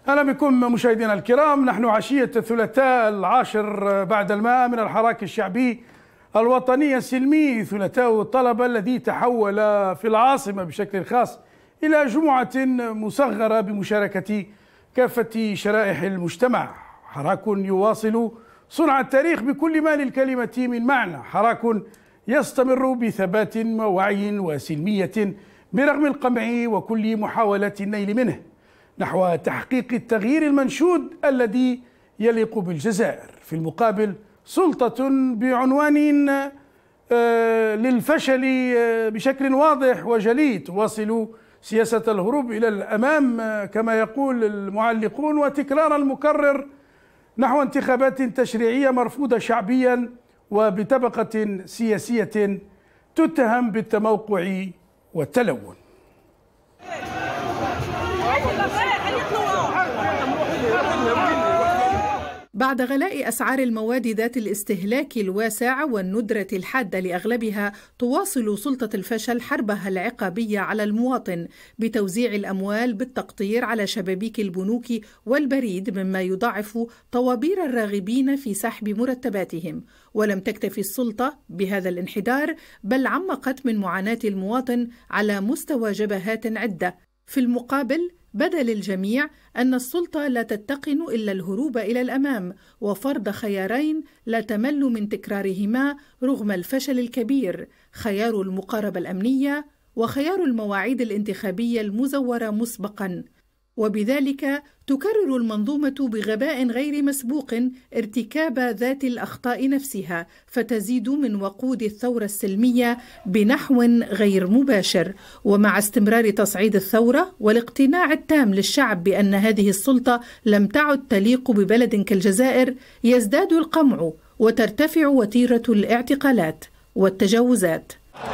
أهلا بكم مشاهدينا الكرام. نحن عشية الثلاثاء 10 بعد الماء من الحراك الشعبي الوطني السلمي، ثلاثاء الطلبة الذي تحول في العاصمة بشكل خاص إلى جمعة مصغرة بمشاركة كافة شرائح المجتمع. حراك يواصل صنع التاريخ بكل ما للكلمة من معنى، حراك يستمر بثبات ووعي وسلمية برغم القمع وكل محاولات النيل منه نحو تحقيق التغيير المنشود الذي يليق بالجزائر. في المقابل سلطة بعنوان للفشل بشكل واضح وجلي تواصل سياسة الهروب إلى الأمام كما يقول المعلقون، وتكرار المكرر نحو انتخابات تشريعية مرفوضة شعبيا وبطبقة سياسية تتهم بالتموقع والتلون. بعد غلاء أسعار المواد ذات الاستهلاك الواسع والندرة الحادة لأغلبها، تواصل سلطة الفشل حربها العقابية على المواطن بتوزيع الأموال بالتقطير على شبابيك البنوك والبريد، مما يضاعف طوابير الراغبين في سحب مرتباتهم. ولم تكتفي السلطة بهذا الانحدار، بل عمقت من معاناة المواطن على مستوى جبهات عدة. في المقابل بدا للجميع أن السلطة لا تتقن إلا الهروب إلى الأمام وفرض خيارين لا تمل من تكرارهما رغم الفشل الكبير: خيار المقاربة الأمنية وخيار المواعيد الانتخابية المزورة مسبقاً. وبذلك تكرر المنظومة بغباء غير مسبوق ارتكاب ذات الأخطاء نفسها، فتزيد من وقود الثورة السلمية بنحو غير مباشر. ومع استمرار تصعيد الثورة والاقتناع التام للشعب بأن هذه السلطة لم تعد تليق ببلد كالجزائر، يزداد القمع وترتفع وتيرة الاعتقالات والتجاوزات.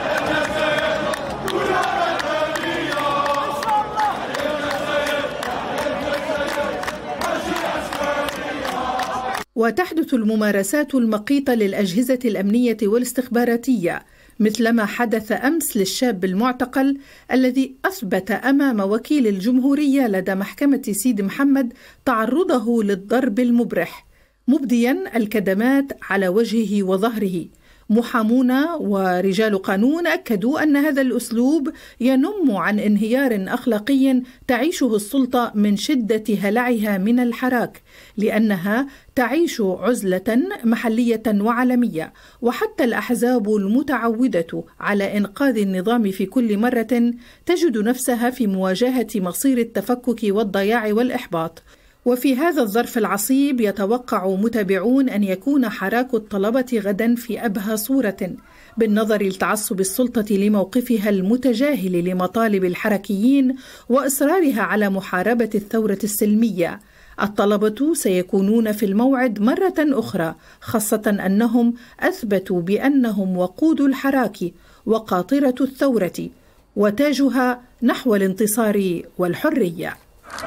وتحدث الممارسات المقيتة للأجهزة الأمنية والاستخباراتية، مثلما حدث أمس للشاب المعتقل الذي أثبت أمام وكيل الجمهورية لدى محكمة سيد محمد تعرضه للضرب المبرح، مبديا الكدمات على وجهه وظهره. محامون ورجال قانون أكدوا أن هذا الأسلوب ينم عن انهيار أخلاقي تعيشه السلطة من شدة هلعها من الحراك، لأنها تعيش عزلة محلية وعالمية. وحتى الأحزاب المتعودة على إنقاذ النظام في كل مرة تجد نفسها في مواجهة مصير التفكك والضياع والإحباط. وفي هذا الظرف العصيب يتوقع متابعون أن يكون حراك الطلبة غدا في أبهى صورة، بالنظر لتعصب السلطة لموقفها المتجاهل لمطالب الحركيين وإصرارها على محاربة الثورة السلمية. الطلبة سيكونون في الموعد مرة أخرى، خاصة أنهم أثبتوا بأنهم وقود الحراك وقاطرة الثورة وتاجها نحو الانتصار والحرية.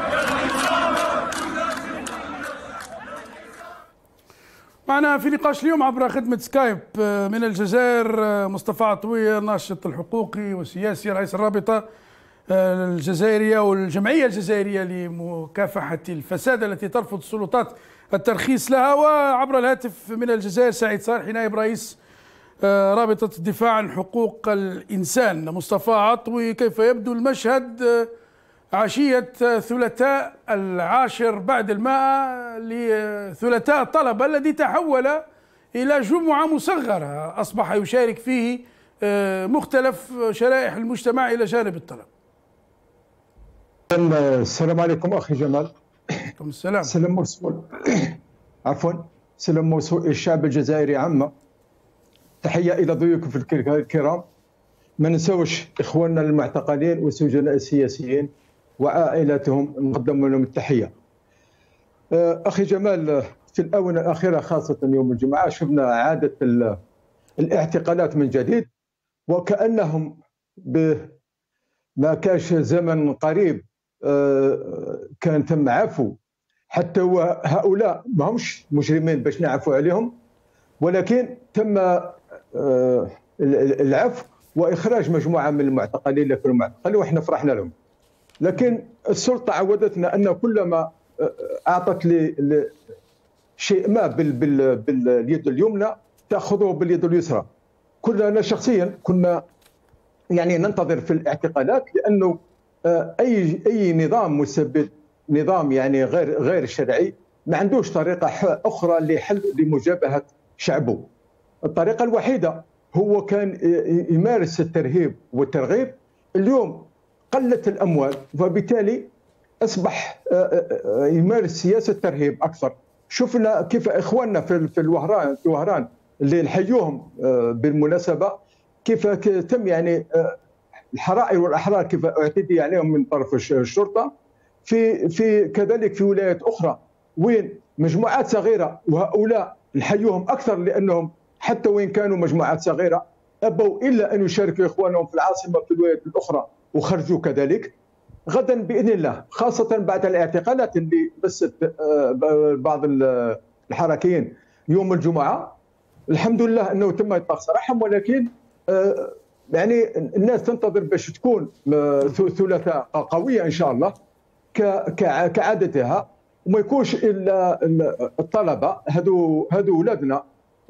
معنا في نقاش اليوم عبر خدمة سكايب من الجزائر مصطفى عطوية، الناشط الحقوقي والسياسي، رئيس الرابطة الجزائرية والجمعية الجزائرية لمكافحة الفساد التي ترفض السلطات الترخيص لها، وعبر الهاتف من الجزائر سعيد صالحي نائب رئيس رابطة الدفاع عن حقوق الإنسان. مصطفى عطوي، كيف يبدو المشهد عشية ثلاثاء 10 بعد الماء لثلاثاء الطلبة الذي تحول إلى جمعة مصغرة أصبح يشارك فيه مختلف شرائح المجتمع إلى جانب الطلب؟ السلام عليكم أخي جمال. عليكم السلام. سلام موصول عفوا سلام موصول الشعب الجزائري عامة. تحية إلى ضيوفكم الكرام. ما ننسوش إخواننا المعتقلين والسجناء السياسيين وعائلاتهم، نقدم لهم التحية. أخي جمال، في الآونة الأخيرة خاصة يوم الجمعة شفنا عادة الاعتقالات من جديد، وكأنهم ما كاش زمن قريب كان تم عفو حتى هؤلاء ما همش مجرمين باش نعفو عليهم، ولكن تم العفو وإخراج مجموعة من المعتقلين اللي كانوا معتقلين وإحنا فرحنا لهم. لكن السلطة عودتنا أن كلما اعطت لي شيء ما باليد اليمنى تاخذه باليد اليسرى. كنا شخصيا كنا يعني ننتظر في الاعتقالات، لانه اي نظام مستبد، نظام يعني غير شرعي، ما عندوش طريقه اخرى لمجابهه شعبه. الطريقه الوحيده هو كان يمارس الترهيب والترغيب. اليوم قلت الاموال، وبالتالي اصبح يمارس سياسه ترهيب اكثر. شفنا كيف اخواننا في الوهران اللي نحيوهم بالمناسبه، كيف تم يعني الحرائر والاحرار كيف اعتدي عليهم من طرف الشرطه. في كذلك في ولايات اخرى وين مجموعات صغيره، وهؤلاء نحيوهم اكثر لانهم حتى وين كانوا مجموعات صغيره ابوا الا ان يشاركوا اخوانهم في العاصمه في الولايات الاخرى وخرجوا كذلك. غدا باذن الله، خاصه بعد الاعتقالات اللي بست بعض الحركيين يوم الجمعه، الحمد لله انه تم اطلاق سراحهم، ولكن يعني الناس تنتظر باش تكون ثلاثاء قويه ان شاء الله كعادتها، وما يكونش الا الطلبه هذو اولادنا.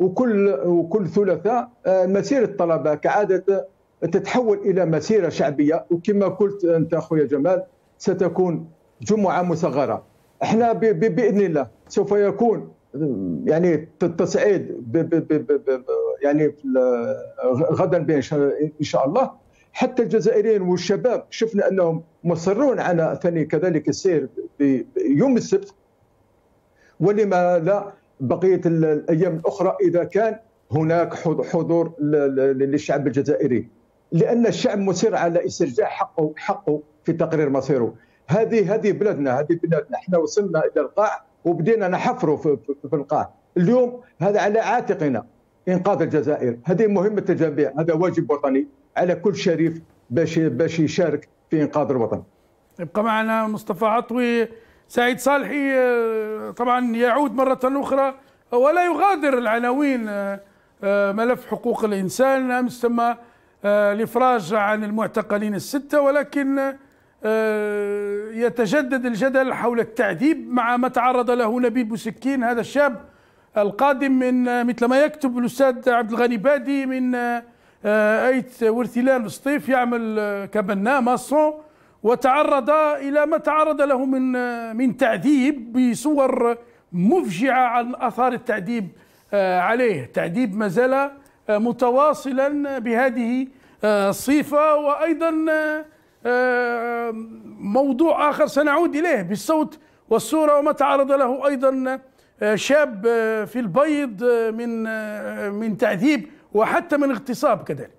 وكل ثلاثاء مسيره الطلبه كعاده تتحول الى مسيره شعبيه، وكما قلت انت اخويا جمال ستكون جمعه مصغره. احنا باذن الله سوف يكون يعني التصعيد يعني غدا ان شاء الله. حتى الجزائريين والشباب شفنا انهم مصرون على ثاني كذلك السير بيوم السبت، ولما لا بقيه الايام الاخرى اذا كان هناك حضور للشعب الجزائري، لان الشعب مصر على استرجاع حقه في تقرير مصيره. هذه بلادنا، هذه بلادنا. احنا وصلنا الى القاع وبدينا نحفروا في القاع. اليوم هذا على عاتقنا انقاذ الجزائر، هذه مهمه الجميع، هذا واجب وطني على كل شريف باش يشارك في انقاذ الوطن. يبقى معنا مصطفى عطوي. سعيد صالحي طبعا يعود مرة أخرى ولا يغادر العناوين ملف حقوق الإنسان. أمس تم الإفراج عن المعتقلين الستة، ولكن يتجدد الجدل حول التعذيب مع ما تعرض له نبيل بوسكين، هذا الشاب القادم من مثل ما يكتب الأستاذ عبد الغني بادي من أيت ورثلان السطيف، يعمل كبناء ماسون، وتعرض إلى ما تعرض له من تعذيب بصور مفجعة عن آثار التعذيب عليه. تعذيب ما زال متواصلا بهذه الصفة. وأيضا موضوع آخر سنعود إليه بالصوت والصورة، وما تعرض له أيضا شاب في البيض من تعذيب وحتى من اغتصاب كذلك.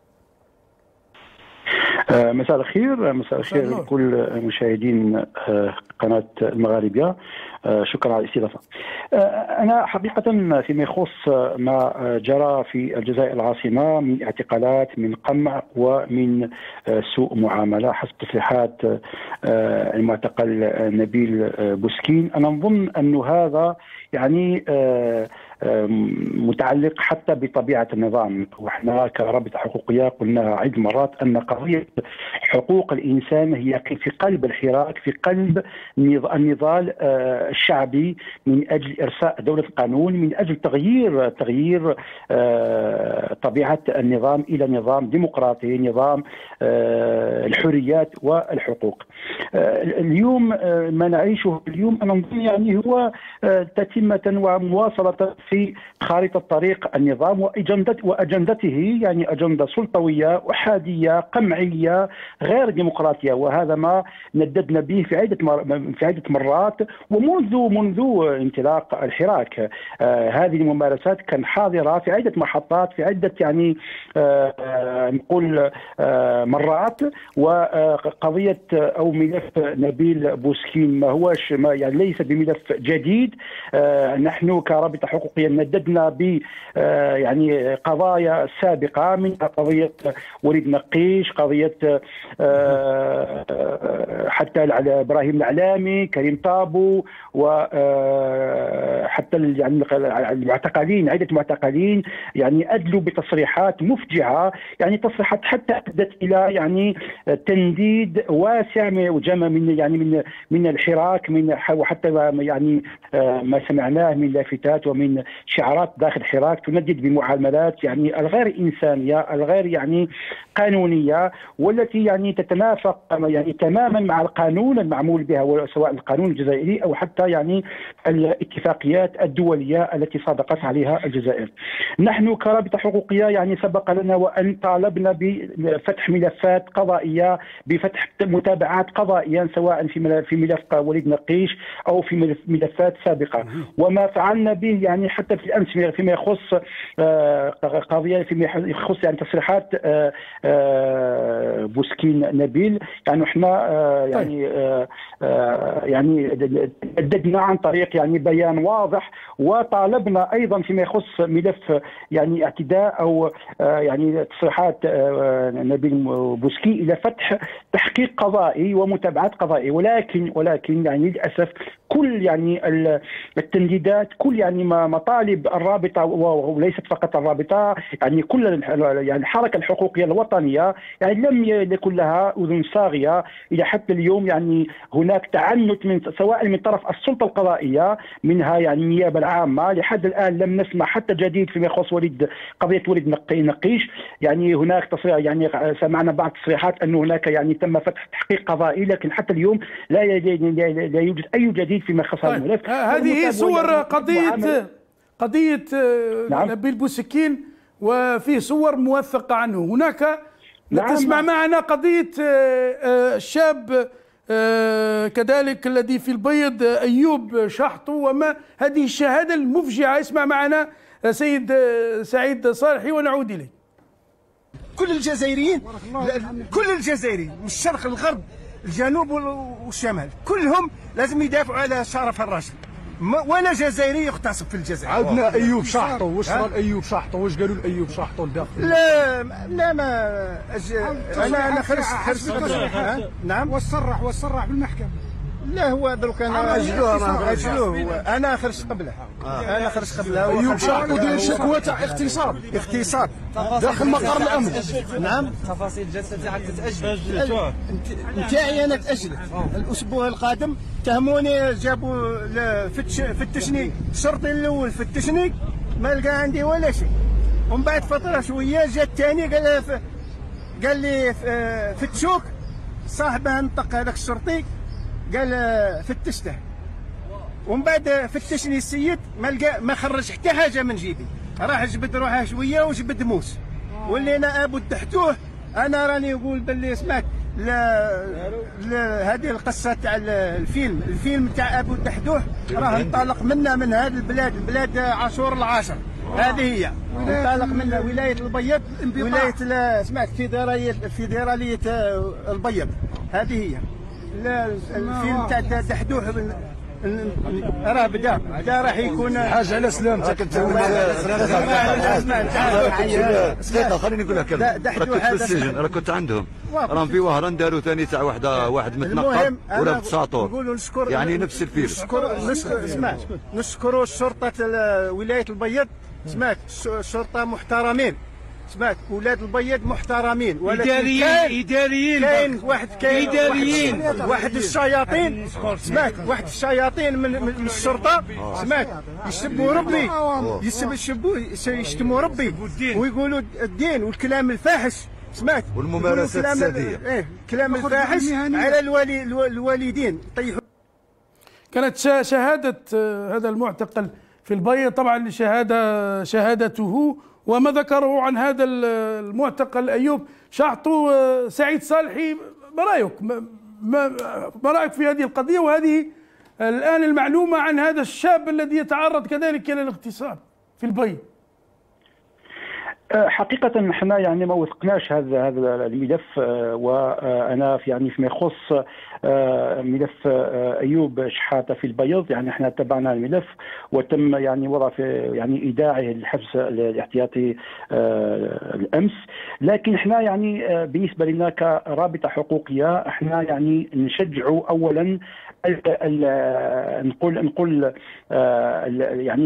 مساء الخير لكل مشاهدين قناة المغاربية. شكرا على الاستضافة. أنا حقيقة فيما يخص ما جرى في الجزائر العاصمة من اعتقالات، من قمع ومن سوء معاملة حسب تصريحات المعتقل نبيل بوسكين، أنا نظن أن هذا يعني متعلق حتى بطبيعة النظام. وإحنا كرابطة حقوقية قلنا عدة مرات أن قضية حقوق الإنسان هي في قلب الحراك، في قلب النضال الشعبي من أجل إرساء دولة القانون، من أجل تغيير طبيعة النظام إلى نظام ديمقراطي، نظام الحريات والحقوق. اليوم ما نعيشه اليوم أنا نظن يعني هو تتمة ومواصلة في خارطة طريق النظام وأجندته، يعني أجندة سلطوية أحادية قمعية غير ديمقراطية. وهذا ما نددنا به في عدة مرات ومنذ انطلاق الحراك. هذه الممارسات كان حاضرة في عدة محطات، في عدة يعني نقول مرات. وقضية أو ملف نبيل بوسكين ما هوش يعني ليس بملف جديد. نحن كرابطة حقوقية نددنا ب يعني قضايا سابقة، من قضية وليد نقيش، قضية حتى إبراهيم العلامي، كريم طابو، وحتى يعني المعتقلين، عدة معتقلين يعني أدلوا بتصريحات مفجعة، يعني تصريحات حتى أدت إلى يعني تنديد واسع وجمع من الحراك، وحتى يعني ما سمعناه من لافتات ومن شعارات داخل الحراك تندد بمعاملات يعني الغير إنسانية، الغير يعني قانونية، والتي يعني تتنافق يعني تماما مع القانون المعمول بها، سواء القانون الجزائري أو حتى يعني الاتفاقيات الدولية التي صادقت عليها الجزائر. نحن كرابطة حقوقية يعني سبق لنا وأن طالبنا بفتح ملفات قضائية، بفتح متابعات قضائية، سواء في ملف وليد نقيش أو في ملفات سابقة، وما فعلنا به يعني حتى في الأمس فيما يخص قضية، فيما يخص يعني تصريحات بوسكين نبيل، يعني احنا يعني رددنا عن طريق يعني بيان واضح، وطالبنا ايضا فيما يخص ملف يعني اعتداء او يعني تصريحات نبيل بوسكي الى فتح تحقيق قضائي ومتابعات قضائيه، ولكن يعني للاسف كل يعني التنديدات، كل يعني مطالب الرابطه وليست فقط الرابطه، يعني كل يعني الحركه الحقوقيه الوطنيه يعني لم يكن لها اذن صاغيه الى حتى اليوم. يعني هناك تعنت سواء من طرف السلطه القضائيه، منها يعني النيابه العامه، لحد الان لم نسمع حتى جديد فيما يخص قضيه وليد نقيش. يعني هناك تصريح، يعني سمعنا بعض التصريحات انه هناك يعني تم فتح تحقيق قضائي، لكن حتى اليوم لا يوجد اي جديد فيما يخص هذا الملف. هذه صور قضيه نعم. نبيل بوسكين، وفيه صور موثقه عنه. هناك تسمع معنا قضيه الشاب كذلك الذي في البيض أيوب شحطو، وما هذه الشهادة المفجعة. اسمع معنا سيد سعيد صالحي ونعود إليه. كل الجزائريين من الشرق للغرب، الجنوب والشمال، كلهم لازم يدافعوا على شرف الرجل، ولا جزائري يغتصب في الجزائر. عاودنا ايوب شحطو، واش صار ايوب شحطو؟ واش قالوا لايوب شحطو الداخل؟ لا ما انا خرجت قبله. نعم، وصرح بالمحكمه. لا هو دروك انا اجلوه، انا خرجت قبله. انا خرجت قبله. ايوب شحطو داير شكوى تاع اغتصاب داخل مقر الامن. نعم، تفاصيل الجلسه تاعك تتاجل. نتاعي انا تاجلت الاسبوع القادم. اتهموني، جابوا فتشني، الشرطي الاول فتشني ما لقى عندي ولا شيء، ومن بعد فتره شويه جا الثاني قال لي فتشوك. صاحبه نطق هذاك الشرطي قال فتشته، ومن بعد فتشني السيد ما خرج حتى حاجه من جيبي، راح جبد روحه شويه وجبد موس، ولينا ابو دحتوه. انا راني نقول باللي سمعت هذه القصه تاع الفيلم تاع ابو الدحدوح، راه انطلق منا من هذه البلاد عاشور العاشر. هذه هي انطلق منا ولايه البيض، ولايه سمعت فيدراليه البيض. هذه هي الفيلم تاع الدحدوح، راه بدا راح يكون حاجه على سلامتك انت. دقيقه خليني نقول لك، انا كنت في السجن، انا كنت عندهم، راهم في وهران داروا ثاني تاع واحد متنقب ولا بساطور، يعني نفس الفيلم. نشكروا شرطه ولايه البيض، سمعت الشرطه محترمين، سمعت ولاد البيض محترمين، اداريين كاين واحد الشياطين، سمعت واحد الشياطين من الشرطه، سمعت يسبوا ربي، يشتموا ربي ويقولوا الدين والكلام الفاحش، سمعت والممارسات الساديه، كلام الفاحش على الوالدين. طيحوا. كانت شهاده هذا المعتقل في البيض، طبعا شهادته وما ذكره عن هذا المعتقل أيوب شحطو. سعيد صالحي، ما رأيك في هذه القضية، وهذه الآن المعلومة عن هذا الشاب الذي يتعرض كذلك إلى الاغتصاب في البيض؟ حقيقة نحن يعني ما وثقناش هذا الملف، وأنا يعني فيما يخص ملف أيوب شحاتة في البيض، يعني احنا تبعنا الملف وتم يعني وضع في يعني إيداعه الحبس الاحتياطي الأمس، لكن احنا يعني بالنسبة لنا كرابطة حقوقية احنا يعني نشجع أولا نقول يعني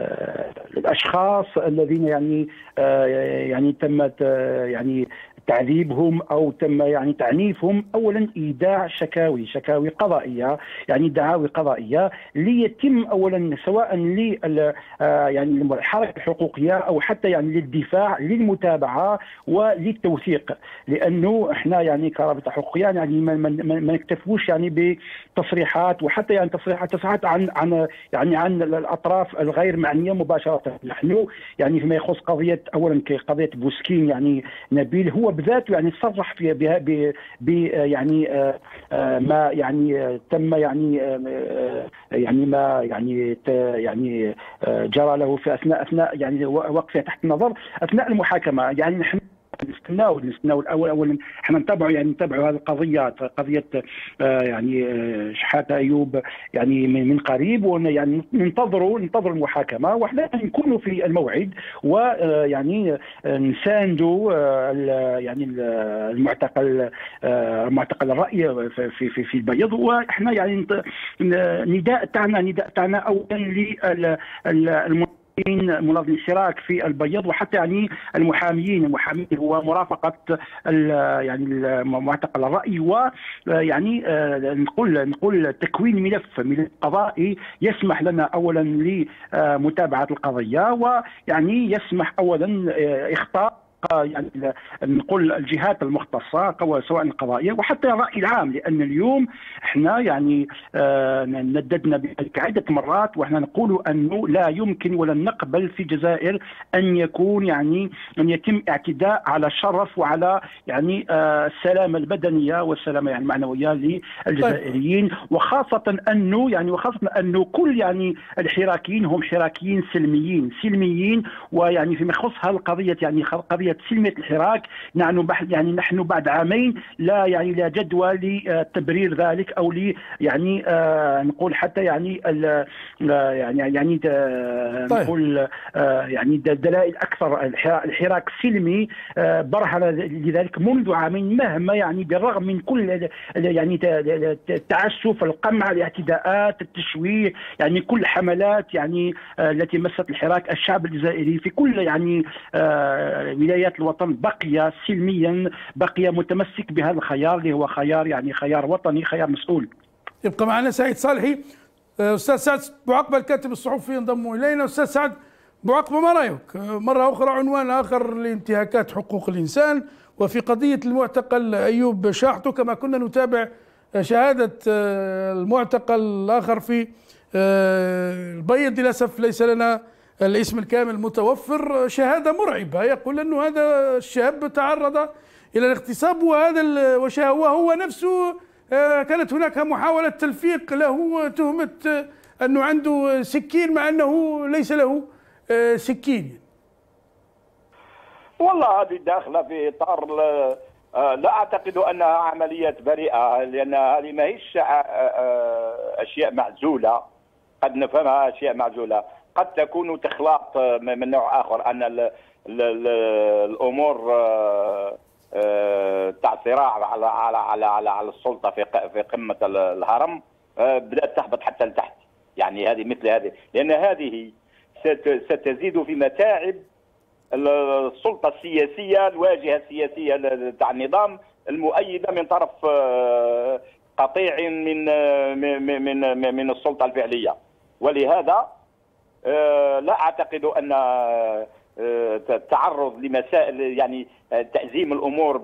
الاشخاص الذين يعني تم يعني تعذيبهم او تم يعني تعنيفهم، اولا ايداع شكاوي قضائيه، يعني دعاوي قضائيه ليتم اولا سواء يعني الحركه الحقوقيه او حتى يعني للدفاع للمتابعه وللتوثيق، لانه احنا يعني كرابطه حقوقيه يعني ما نكتفوش يعني بتصريحات، وحتى يعني تصريحات عن الاطراف الغير معنيه مباشره. نحن يعني فيما يخص قضيه اولا قضيه بوسكين، يعني نبيل هو بذاته يعني صرح في ب يعني ما يعني تم يعني ما يعني جرى له في اثناء يعني وقفه تحت النظر اثناء المحاكمه. يعني نحن نستناو اولا احنا نتابعوا هذه القضيه يعني شحاته ايوب يعني من قريب، ويعني ننتظروا المحاكمه، وحنا نكونوا في الموعد ويعني نساندوا يعني المعتقل الراي في البيض. واحنا يعني نداء تاعنا اولا منظم الاشتراك في البيض، وحتى يعني المحامين هو مرافقه يعني معتقل الراي، ويعني نقول تكوين ملف قضائي يسمح لنا اولا لمتابعه القضيه، ويعني يسمح اولا اخطاء يعني نقول الجهات المختصه سواء القضائيه وحتى الراي العام، لان اليوم احنا يعني نددنا بذلك عده مرات، واحنا نقول انه لا يمكن ولن نقبل في الجزائر ان يكون يعني ان يتم اعتداء على الشرف وعلى يعني السلامه البدنيه والسلامه يعني المعنويه للجزائريين. وخاصه انه كل يعني الحراكيين هم حراكيين سلميين، ويعني فيما يخص هذه القضيه يعني قضيه سلمية الحراك نحن بعد عامين لا جدوى لتبرير ذلك او يعني نقول حتى يعني نقول يعني دلائل اكثر. الحراك السلمي برهن لذلك منذ عامين، مهما يعني بالرغم من كل يعني التعسف، القمع، الاعتداءات، التشويه، يعني كل الحملات يعني التي مست الحراك، الشعب الجزائري في كل يعني ولايات الوطن بقي سلميا، بقي متمسك بهذا الخيار اللي هو خيار يعني خيار وطني، خيار مسؤول. يبقى معنا سعيد صالحي. استاذ سعد بوعقبه الكاتب الصحفي ينضم الينا. استاذ سعد بوعقبه، ما رايك مره اخرى عنوان اخر لانتهاكات حقوق الانسان وفي قضيه المعتقل ايوب شاحته، كما كنا نتابع شهاده المعتقل الاخر في البيض، للاسف ليس لنا الاسم الكامل متوفر، شهادة مرعبة يقول أنه هذا الشاب تعرض إلى الاغتصاب، وهو نفسه كانت هناك محاولة تلفيق له تهمة أنه عنده سكين مع أنه ليس له سكين. والله هذه داخلة في إطار لا أعتقد أنها عملية بريئة، لأن هذه ما هيش أشياء معزولة، قد نفهمها أشياء معزولة، قد تكون تخلاط من نوع اخر، ان الامور تاع صراع على السلطه في قمه الهرم بدات تهبط حتى لتحت. يعني هذه مثل هذه، لان هذه ستزيد في متاعب السلطه السياسيه، الواجهه السياسيه تاع النظام المؤيده من طرف قطيع من السلطه الفعليه. ولهذا لا أعتقد أن التعرض لمسائل يعني تأزيم الأمور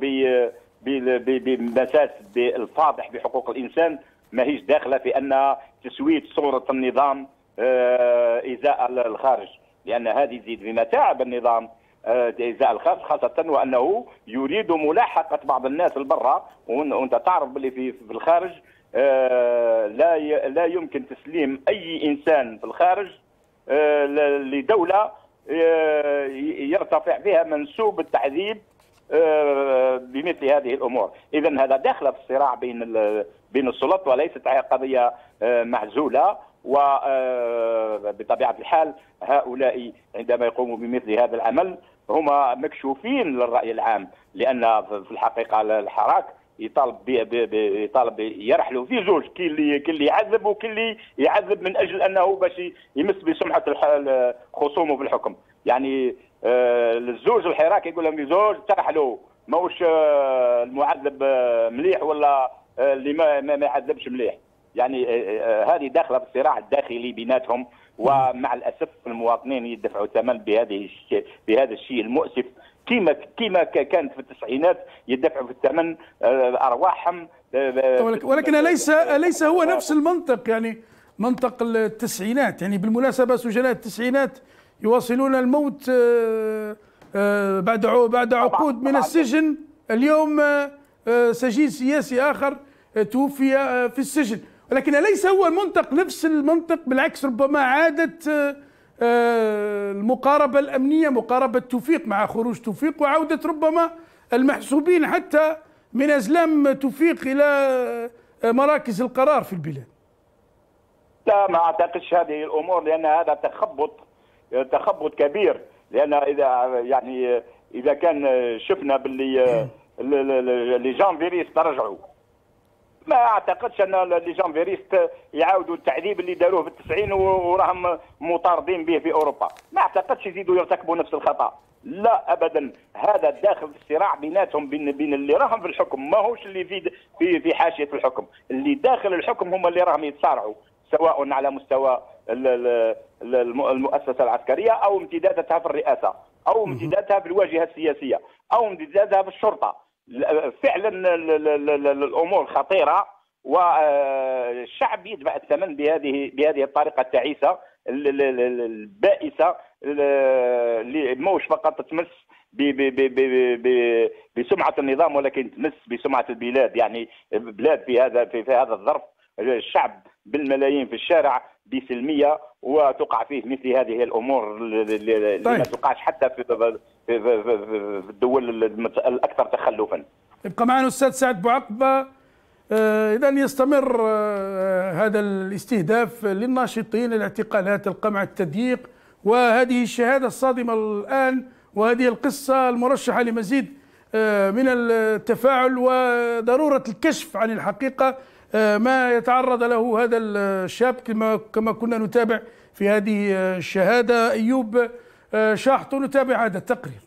بمساس الفاضح بحقوق الإنسان ما هيش داخلة في أن تسوية صورة النظام إزاء الخارج، لأن هذه تزيد في متاعب النظام إزاء الخارج، خاصة وأنه يريد ملاحقة بعض الناس البرة، وأنت تعرف باللي في الخارج لا يمكن تسليم أي إنسان في الخارج لدولة يرتفع بها منسوب التعذيب بمثل هذه الأمور. إذن هذا داخل في الصراع بين السلطات، وليست قضية معزولة. وبطبيعة الحال هؤلاء عندما يقوموا بمثل هذا العمل هم مكشوفين للرأي العام، لأن في الحقيقة الحراك يطالب يرحلوا في زوج، كاين اللي يعذب وكاين اللي يعذب من اجل انه باش يمس بسمعه خصومه في الحكم. يعني الزوج الحراك يقول لهم زوج ترحلوا، ماهوش المعذب مليح ولا اللي ما يعذبش مليح. يعني هذه داخله في الصراع الداخلي بيناتهم، ومع الاسف المواطنين يدفعوا ثمن بهذا الشيء المؤسف، كما كانت في التسعينات يدفعوا في الثمن ارواحهم. ولكن ليس هو نفس المنطق، يعني منطق التسعينات. يعني بالمناسبه سجناء التسعينات يواصلون الموت بعد عقود من السجن. اليوم سجين سياسي آخر توفي في السجن، ولكن ليس هو المنطق نفس المنطق. بالعكس، ربما عادت المقاربة الأمنية، مقاربة توفيق مع خروج توفيق، وعودة ربما المحسوبين حتى من أزلام توفيق إلى مراكز القرار في البلاد. لا، ما أعتقدش هذه الأمور، لأن هذا تخبط كبير. لأن إذا كان شفنا باللي لي جان فيريست رجعوا، ما اعتقدش ان لي جان فيريست يعاودوا التعذيب اللي داروه في التسعين وراهم مطاردين به في اوروبا. ما اعتقدش يزيدوا يرتكبوا نفس الخطا، لا ابدا. هذا داخل في الصراع بيناتهم، بين اللي راهم في الحكم، ماهوش اللي في حاشيه الحكم. اللي داخل الحكم هم اللي راهم يتصارعوا، سواء على مستوى المؤسسه العسكريه او امتداداتها في الرئاسه او امتداداتها في الواجهه السياسيه او امتداداتها في الشرطه. فعلا الامور خطيره، والشعب يدفع الثمن بهذه الطريقه التعيسه البائسه، اللي موش فقط تمس بسمعه النظام، ولكن تمس بسمعه البلاد. يعني بلاد في هذا الظرف، الشعب بالملايين في الشارع بسلميه، وتقع فيه مثل هذه الامور اللي ما تقعش حتى في الدول الاكثر تخلفا. يبقى معنا الاستاذ سعد بوعقبه. اذا يستمر هذا الاستهداف للناشطين، الاعتقالات، القمع، التضييق، وهذه الشهاده الصادمه الان، وهذه القصه المرشحه لمزيد من التفاعل وضروره الكشف عن الحقيقه ما يتعرض له هذا الشاب، كما كنا نتابع في هذه الشهاده. ايوب شاحط، نتابع هذا التقرير.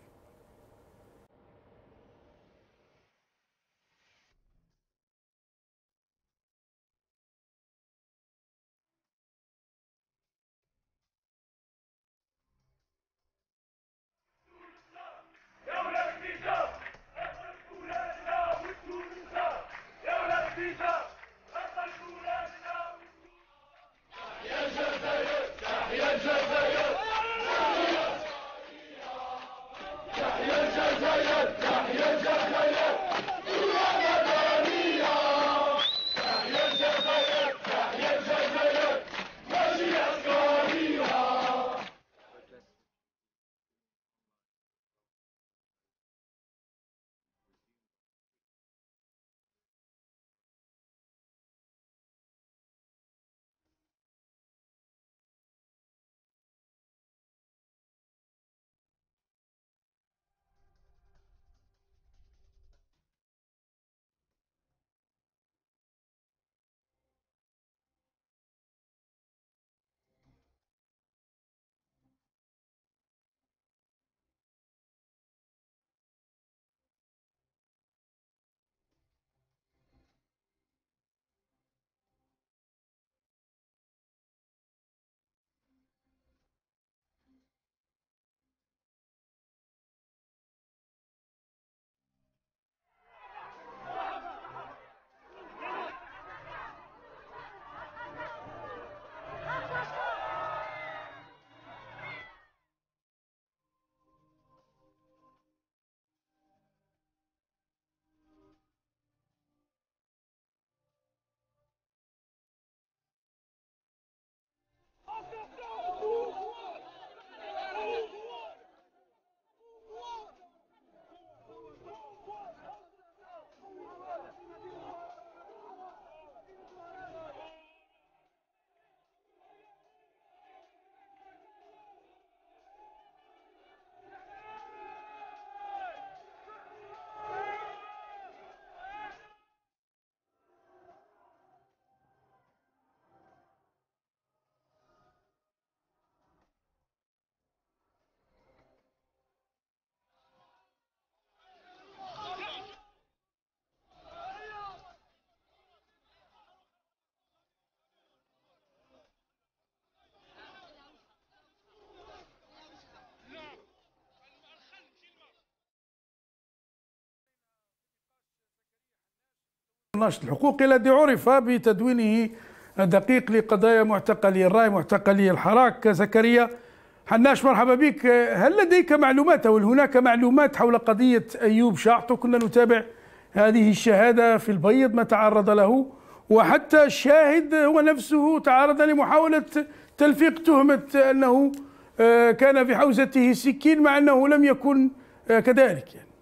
الناشط الحقوقي الذي عرف بتدوينه دقيق لقضايا معتقلي الرأي معتقلي الحراك. زكريا حناش، مرحبا بك. هل لديك معلومات أو هناك معلومات حول قضية أيوب شاعطو؟ كنا نتابع هذه الشهادة في البيض ما تعرض له، وحتى الشاهد هو نفسه تعرض لمحاولة تلفيق تهمة أنه كان في حوزته سكين مع أنه لم يكن كذلك يعني.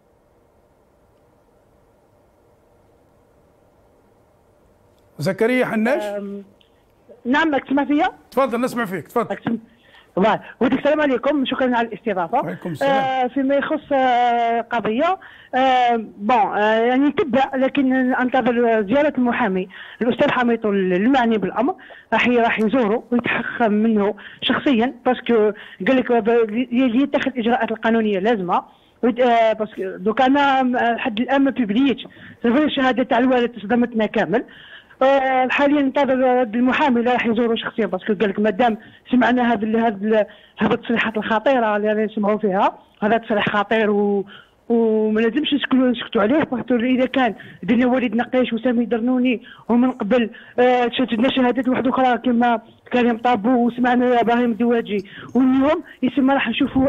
زكريا حناش. نعم، تسمع فيا؟ تفضل، نسمع فيك، تفضل. ودك السلام عليكم، شكرا على الاستضافه. وعليكم السلام. فيما يخص قضيه يعني تبدا، لكن انتظر زياره المحامي الاستاذ حميطو المعني بالامر، راح يزوره ويتحقق منه شخصيا، باسكو قال لك يتخذ الاجراءات القانونيه اللازمه. باسكو دوك انا لحد الان ما بيبليتش الشهاده تاع الوالد صدمتنا كامل. حاليا ننتظر المحامي اللي راح يزوروا شخصيا، باسكو قال لك مادام سمعنا هذه التصريحات الخطيره اللي نسمعوا فيها، هذا تصريح خطير وما لازمش نسكتوا عليه. اذا كان درنا وليد نقاش وسامي درنوني ومن قبل شدنا شهادات واحده اخرى كما كريم طابو وسمعنا ابراهيم دواجي، واليوم يسمى راح نشوفوا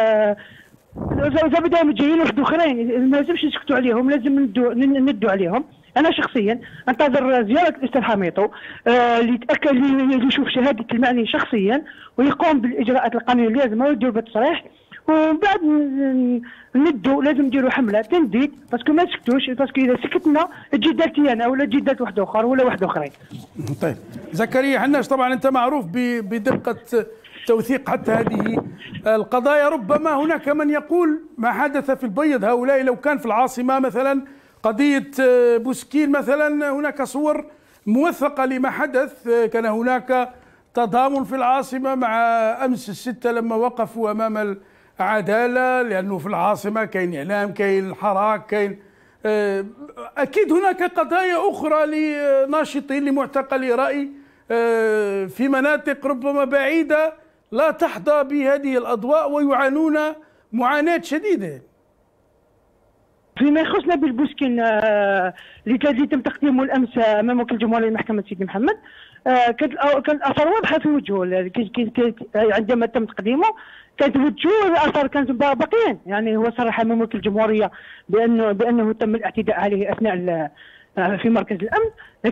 زبده جايين واحد اخرين، ما لازمش نسكتوا عليهم، لازم ندوا عليهم. انا شخصيا انتظر زياره الاستاذ حميطو اللي يتاكد اللي يشوف شهاده المعني شخصيا ويقوم بالاجراءات القانونيه اللازمه ويدير بالتصريح، ومن بعد لازم نديروا حمله تنديد، باسكو ما سكتوش، باسكو اذا سكتنا تجي دارتي انا ولا تجي دارت واحد اخر ولا واحد اخرين. طيب زكريا حناش، طبعا انت معروف بدقه توثيق حتى هذه القضايا. ربما هناك من يقول ما حدث في البيض هؤلاء لو كان في العاصمه مثلا قضية بوسكين مثلا، هناك صور موثقة لما حدث، كان هناك تضامن في العاصمة مع أمس الستة لما وقفوا أمام العدالة، لأنه في العاصمة كاين إعلام، كاين الحراك، كاين أكيد هناك قضايا أخرى لناشطين لمعتقلي رأي في مناطق ربما بعيدة لا تحظى بهذه الأضواء ويعانون معاناة شديدة. فيما يخصنا بالبوسكين اللي تم تقديمه الامس امام وكيل الجمهوريه لمحكمه سيدي محمد، كانت الاثار واضحه في وجهه عندما تم تقديمه، كانت وجهه الاثار كانت باقيين، يعني هو صرح امام وكيل الجمهوريه بانه تم الاعتداء عليه اثناء في مركز الامن،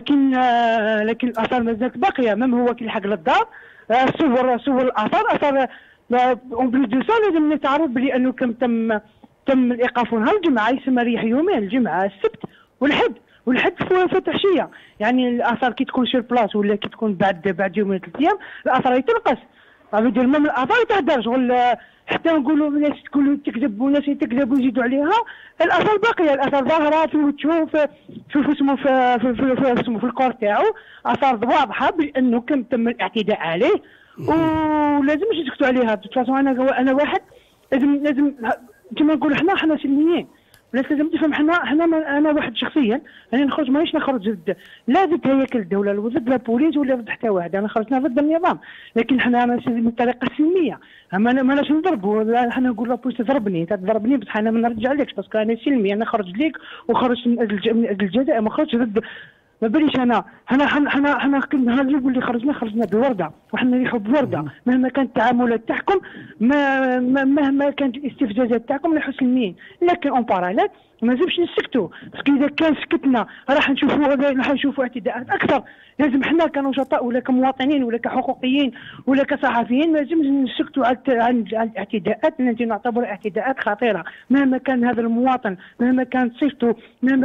لكن الاثار ما زالت باقيه. امام هو وكيل حق للدار صور الاثار، اثار اون بليس دو سا لازم نتعرف بانه تم الايقاف نهار الجمعه، يسمى ريح يومين، الجمعه السبت والحد في التعشيه، يعني الاثار كي تكون سير بلاص ولا كي تكون بعد يومين 3 ايام الاثار يتنقص، غادي من الاثار يتهدر شغل حتى نقولوا الناس تقولوا تكذب وناس تكذب ويزيدوا عليها، الاثار باقيه، الاثار ظاهره في وجهه في اسمه في الكور تاعو، اثار واضحه بانه تم الاعتداء عليه ولازمش يسكتوا عليها. بتفاصيل انا واحد لازم كما نقولوا حنا سلميين، الناس لازم تفهم انا واحد شخصيا انا نخرج، مانيش نخرج لا ضد هياكل الدوله ولا ضد البوليس ولا ضد حتى واحد، انا خرجنا ضد النظام، لكن حنا من الطريقه السلميه، ماناش نضربوا، حنا نقول البوليس تضربني بصح انا ما نرجعلكش، باسكو انا سلمي، انا خرج ليك وخرجت من الجزائر، ما خرجتش ضد، ما باليش حنا كنا اللي خرجنا بورده، وحنا نريحوا بورده مهما كانت التعاملات تاعكم، مهما كانت الاستفزازات تاعكم نحو سلميين، لكن اون باراليل ما لازمش نسكتوا، باسكو اذا كان سكتنا راح نشوفوا اعتداءات اكثر. لازم حنا كنشطاء ولا كمواطنين ولا كحقوقيين ولا كصحفيين ما لازمش نسكتوا عن الاعتداءات التي نعتبر اعتداءات خطيره، مهما كان هذا المواطن، مهما كانت صفته، مهما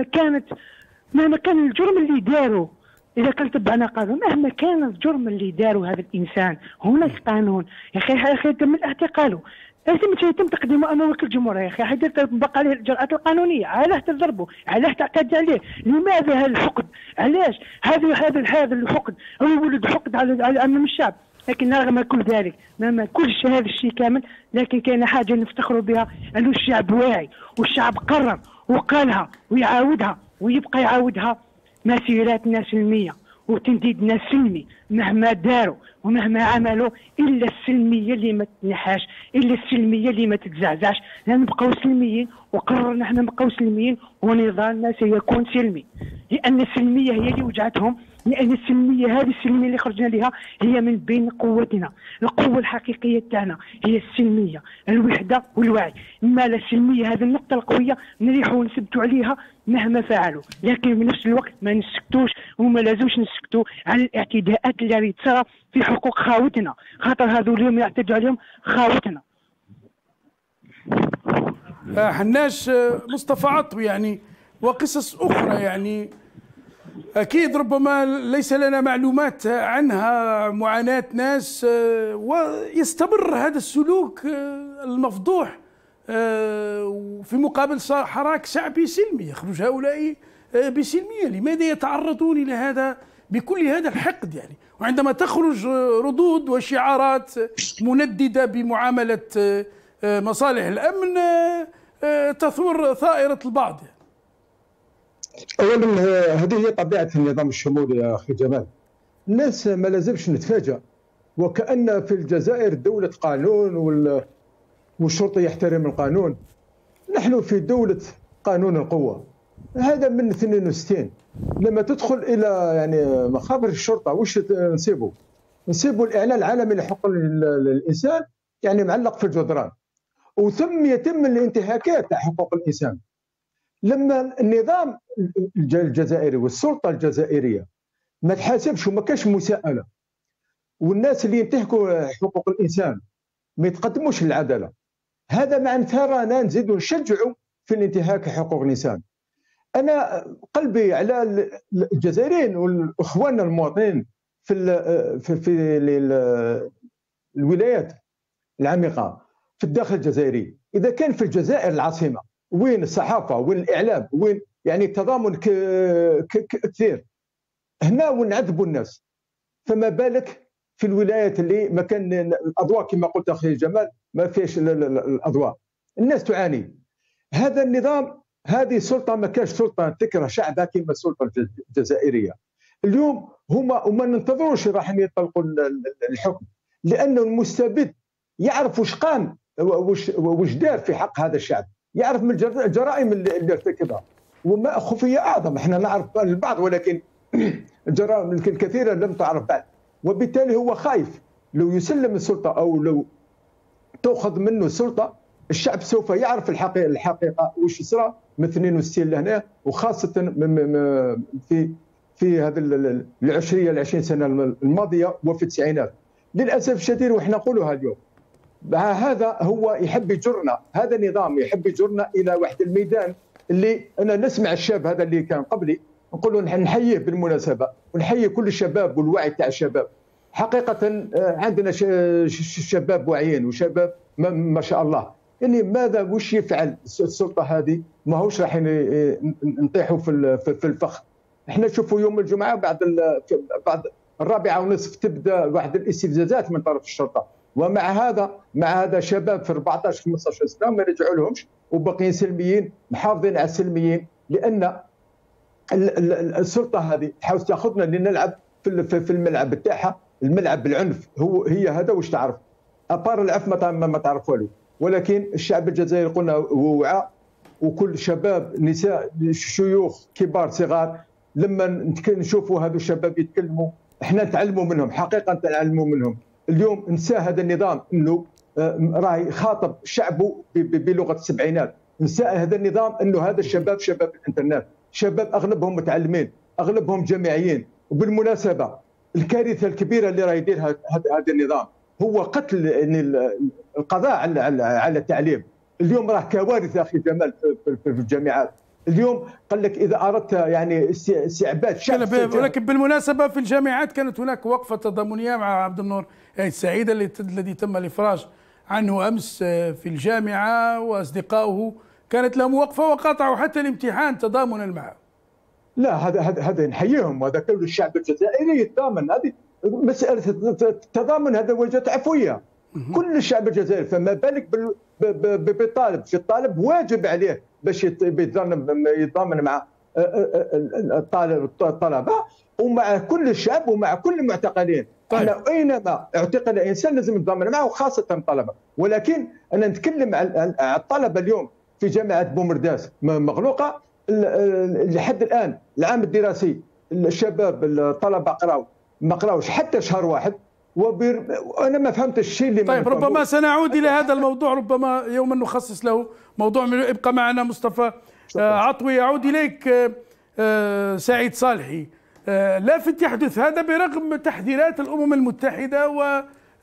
كان الجرم اللي داروا، اذا كان تبعنا قانون، مهما كان الجرم اللي داروا هذا الانسان هناك قانون. يا اخي تم اعتقاله، لازم يتم تقديمه امام وكيل الجمهوريه، يا اخي حتى تطبق عليه الاجراءات القانونيه، علاه تضربوا، علاه تعتدي عليه، لماذا هذا الحقد؟ علاش هذا الحقد؟ هو يولد حقد على امام الشعب. لكن رغم كل ذلك، مهما كل هذا الشيء كامل، لكن كاين حاجه نفتخروا بها، انه الشعب واعي والشعب قرر وقالها ويعاودها ويبقى يعاودها، مسيراتنا سلميه وتنديدنا سلمي، مهما داروا ومهما عملوا الا السلميه اللي ما تنحاش، الا السلميه اللي ما تتزعزعش، نبقاو سلميين، وقررنا احنا نبقاو سلميين ونضالنا سيكون سلمي. لان السلميه هي اللي وجعتهم، لان السلميه هذه السلميه اللي خرجنا لها هي من بين قوتنا. القوه الحقيقيه تاعنا هي السلميه، الوحده والوعي. ما لا السلميه هذه النقطه القويه نريحوا ونثبتوا عليها مهما فعلوا، لكن بنفس الوقت ما نسكتوش وما لازمش نسكتوا على الاعتداءات اللي راهي تصرى في حقوق خاوتنا، خاطر هذو اليوم يعتدوا عليهم خاوتنا. حناش مصطفى عطوي يعني وقصص أخرى يعني أكيد ربما ليس لنا معلومات عنها، معاناة ناس ويستمر هذا السلوك المفضوح في مقابل حراك شعبي سلمي، يخرج هؤلاء بسلمية. لماذا يتعرضون إلى هذا بكل هذا الحقد يعني؟ وعندما تخرج ردود وشعارات منددة بمعاملة مصالح الأمن تثور ثائرة البعض يعني. اولا هذه هي طبيعه النظام الشمولي يا اخي جمال. الناس ما لازمش نتفاجأ وكأن في الجزائر دولة قانون والشرطي يحترم القانون. نحن في دولة قانون القوة، هذا من 62. لما تدخل إلى يعني مخابر الشرطة وش نسيبوا الإعلان العالمي لحقوق الإنسان يعني معلق في الجدران، وثم يتم الانتهاكات تاع حقوق الإنسان. لما النظام الجزائري والسلطة الجزائرية ما تحاسبش وما كاش مساءلة، والناس اللي ينتهكوا حقوق الإنسان ما يتقدموش للعدالة، هذا معناتها رانا نزيدوا نشجعوا في الانتهاك حقوق الإنسان. أنا قلبي على الجزائريين والإخواننا المواطنين في الولايات العميقة في الداخل الجزائري. إذا كان في الجزائر العاصمة وين الصحافة وين الإعلام وين يعني التضامن كثير هنا ونعذبوا الناس، فما بالك في الولايات اللي ما كان الأضواء كما قلت أخي جمال ما فيش الأضواء، الناس تعاني. هذا النظام هذه سلطة ما كاش سلطة تكره شعبها كما السلطة الجزائرية. اليوم هما وما ننتظروش راح يطلقوا الحكم، لأنه المستبد يعرف وش قام وش دار في حق هذا الشعب، يعرف من الجرائم اللي ارتكبها وما خفية أعظم. احنا نعرف البعض ولكن الجرائم الكثيرة لم تعرف بعد، وبالتالي هو خايف لو يسلم السلطة أو لو تأخذ منه السلطة الشعب سوف يعرف الحقيقة وش صرا من 62 لهنا، وخاصة في هذه ال20 سنة الماضية وفي التسعينات. للأسف الشديد وإحنا نقولها اليوم، هذا هو يحب يجرنا، هذا النظام يحب يجرنا إلى واحد الميدان اللي أنا نسمع الشاب هذا اللي كان قبلي نقول له نحييه بالمناسبة ونحيي كل الشباب والوعي تاع الشباب. حقيقة عندنا شباب واعيين وشباب ما شاء الله. يعني ماذا وش يفعل السلطة هذه؟ ما هوش راح نطيحوا في الفخ. احنا نشوفوا يوم الجمعة بعد 4:30 تبدا واحد الاستفزازات من طرف الشرطة، ومع هذا شباب في 14 15 سنة ما رجعوا لهمش وباقيين سلميين محافظين على السلميين، لأن السلطة هذه تحاول تاخذنا لنلعب في الملعب بتاعها، الملعب بالعنف. هي هذا واش تعرف، ابار العنف ما تعرف والو. ولكن الشعب الجزائري قلنا هو وعى، وكل شباب نساء شيوخ كبار صغار لما نشوفوا هذو الشباب يتكلموا احنا نتعلموا منهم، حقيقه نتعلموا منهم. اليوم نسى هذا النظام انه راه يخاطب شعبه بلغه السبعينات، نسى هذا النظام انه هذا الشباب شباب الانترنت، شباب اغلبهم متعلمين اغلبهم جامعيين. وبالمناسبه الكارثه الكبيره اللي راه يديرها هذا النظام هو قتل القضاء على التعليم. اليوم راه كوارث اخي جمال في الجامعات. اليوم قال لك اذا اردت يعني استعباد شعب، ولكن بالمناسبه في الجامعات كانت هناك وقفه تضامنيه مع عبد النور السعيد الذي تم الافراج عنه امس في الجامعه، واصدقائه كانت لهم وقفه وقاطعوا حتى الامتحان تضامنا معه. لا هذا نحييهم، وهذا كل الشعب الجزائري يتضامن. هذه مساله التضامن هذا وجهه عفويه كل الشعب الجزائري، فما بالك بالطالب. في الطالب واجب عليه باش يتضامن مع الطلبه ومع كل الشعب ومع كل المعتقلين. احنا اينما اعتقل انسان لازم نتضامن معه، وخاصه الطلبه. ولكن انا نتكلم على الطلبه اليوم في جامعه بومرداس مغلوقه، لحد الان العام الدراسي الشباب الطلبه ما قراوش حتى شهر واحد، وانا ما فهمتش الشيء اللي طيب ربما سنعود الى هذا الموضوع، ربما يوما نخصص له موضوع. ابقى معنا مصطفى عطوي. اعود اليك سعيد صالحي. لافت يحدث هذا برغم تحذيرات الامم المتحده و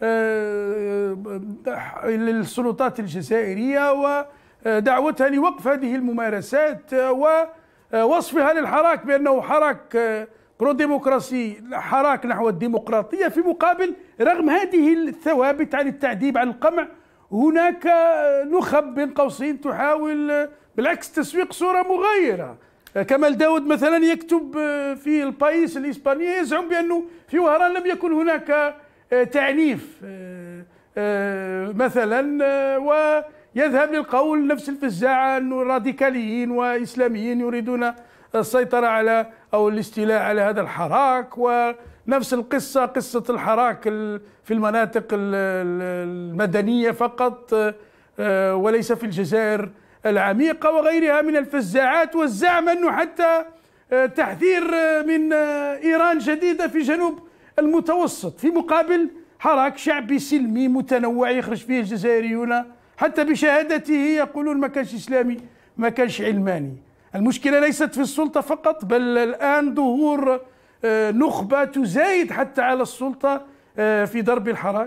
للسلطات الجزائريه ودعوتها لوقف هذه الممارسات ووصفها للحراك بانه حراك برو ديمقراسي، حراك نحو الديمقراطيه. في مقابل رغم هذه الثوابت عن التعذيب عن القمع، هناك نخب بين قوسين تحاول بالعكس تسويق صوره مغايره. كمال داود مثلا يكتب في البايس الإسباني يزعم بأنه في وهران لم يكن هناك تعنيف مثلا، ويذهب للقول نفس الفزاعة أنه راديكاليين وإسلاميين يريدون السيطرة على أو الاستيلاء على هذا الحراك. ونفس القصة قصة الحراك في المناطق المدنية فقط وليس في الجزائر العميقة وغيرها من الفزاعات، والزعم أنه حتى تحذير من إيران جديدة في جنوب المتوسط، في مقابل حراك شعبي سلمي متنوع يخرج فيه الجزائريون حتى بشهادته يقولون ما كانش إسلامي ما كانش علماني. المشكلة ليست في السلطة فقط، بل الآن ظهور نخبة تزايد حتى على السلطة في ضرب الحراك.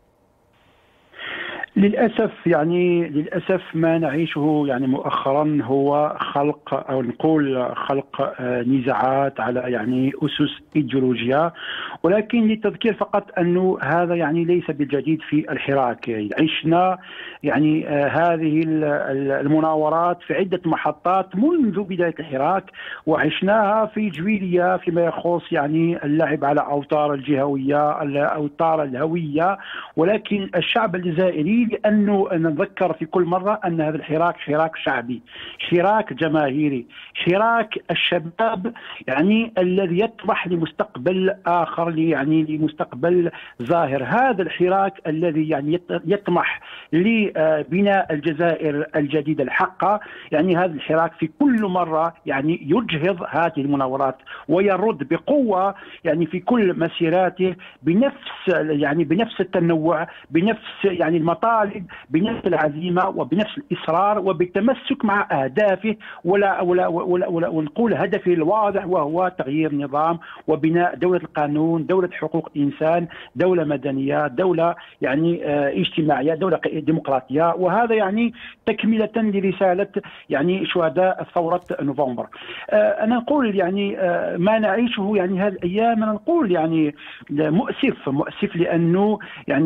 للأسف ما نعيشه مؤخرا هو خلق أو نقول خلق نزاعات على أسس إيديولوجية، ولكن للتذكير فقط أنه هذا ليس بالجديد في الحراك. عشنا هذه المناورات في عدة محطات منذ بداية الحراك، وعشناها في جويلية فيما يخص اللعب على أوتار الجهوية أوتار الهوية. ولكن الشعب الجزائري، لأنه نتذكر في كل مرة أن هذا الحراك حراك شعبي، حراك جماهيري، حراك الشباب الذي يطمح لمستقبل آخر، لمستقبل ظاهر. هذا الحراك الذي يطمح لبناء الجزائر الجديدة الحقة. هذا الحراك في كل مرة يجهض هذه المناورات ويرد بقوة في كل مسيراته بنفس التنوع، بنفس المطالب، بنفس العزيمة وبنفس الإصرار وبالتمسك مع أهدافه ونقول هدفه الواضح، وهو تغيير نظام وبناء دولة القانون، دولة حقوق الإنسان، دولة مدنية، دولة اجتماعية، دولة ديمقراطية. وهذا تكملة لرسالة شهداء ثورة نوفمبر. أنا نقول ما نعيشه هذه الأيام، أنا نقول مؤسف لأنه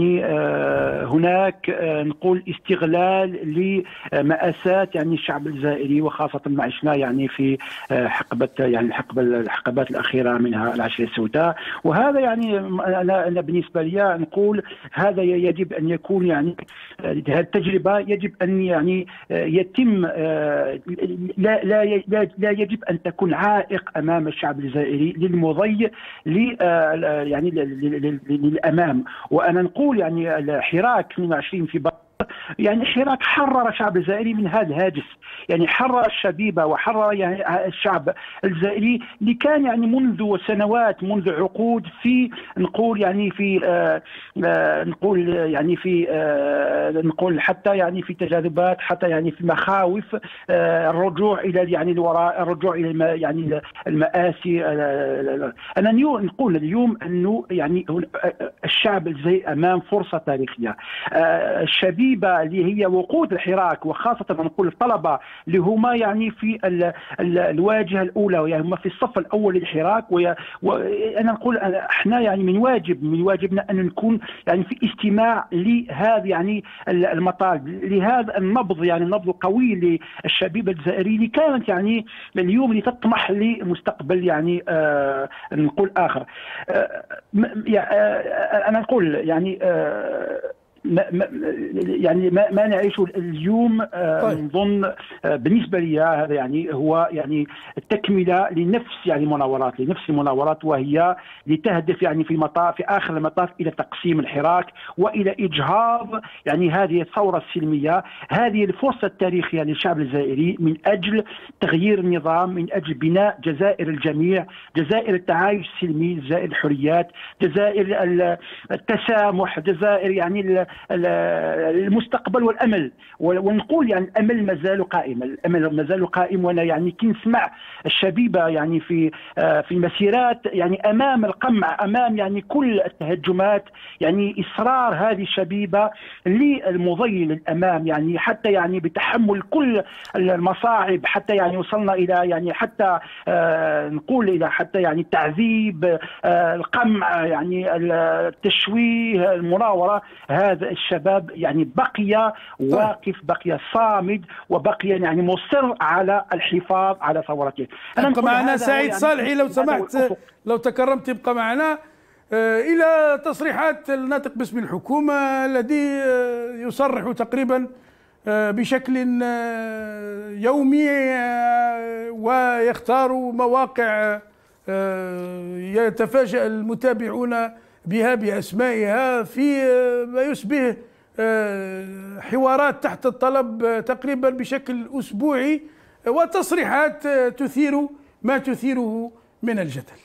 هناك نقول استغلال لمآسات الشعب الجزائري، وخاصة ما عشنا في حقبة الحقبات الأخيرة منها العشرية السوداء. وهذا أنا بالنسبة لي نقول هذا يجب أن يكون هذه التجربة يجب أن يتم لا يجب أن تكون عائق أمام الشعب الجزائري للمضي للأمام. وأنا نقول الحراك 22 فبراير حراك حرر الشعب الجزائري من هذا الهاجس، حرر الشبيبة وحرر الشعب الجزائري اللي كان منذ سنوات، منذ عقود في نقول في نقول حتى في تجاذبات، حتى في مخاوف الرجوع الى الوراء، الرجوع الى المآسي. انا نقول اليوم انه الشعب الجزائري امام فرصة تاريخية. الشبيبة اللي هي وقود الحراك، وخاصة نقول الطلبة اللي هما في الواجهة الأولى، هم في الصف الأول للحراك. وأنا نقول احنا من واجبنا أن نكون في استماع لهذا المطالب، لهذا النبض النبض القوي للشبيبة الجزائرية اللي كانت اليوم اللي تطمح لمستقبل نقول آخر. أنا نقول ما نعيشه اليوم نظن بالنسبه لي هذا يعني هو يعني تكمله لنفس المناورات وهي لتهدف يعني في اخر المطاف الى تقسيم الحراك والى اجهاض يعني هذه الثوره السلميه، هذه الفرصه التاريخيه للشعب الجزائري من اجل تغيير النظام، من اجل بناء جزائر الجميع، جزائر التعايش السلمي، جزائر الحريات، جزائر التسامح، جزائر يعني المستقبل والامل. ونقول يعني الامل ما زال قائم، وانا يعني كي نسمع الشبيبه يعني في المسيرات يعني امام القمع، امام يعني كل التهجمات، يعني اصرار هذه الشبيبه للمضي للامام، يعني حتى يعني بتحمل كل المصاعب، حتى يعني وصلنا الى يعني حتى نقول الى حتى يعني التعذيب، القمع، يعني التشويه، المناوره. هذا الشباب يعني بقي واقف، بقي صامد، وبقي يعني مصر على الحفاظ على ثورته. ابقى معنا سعيد صالحي لو سمحت، لو تكرمت ابقى معنا إلى تصريحات الناطق باسم الحكومة الذي يصرح تقريبا بشكل يومي ويختار مواقع يتفاجأ المتابعون بها بأسمائها في ما يشبه حوارات تحت الطلب تقريبا بشكل أسبوعي، وتصريحات تثير ما تثيره من الجدل.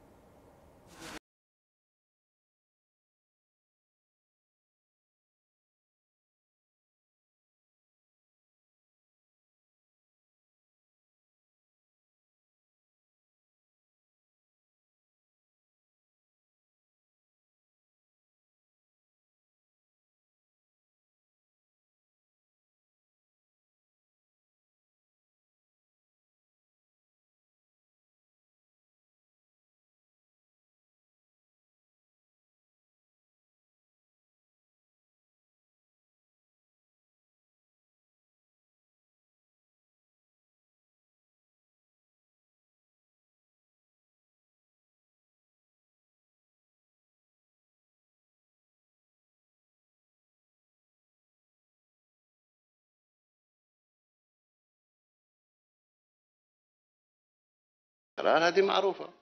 هذه معروفة.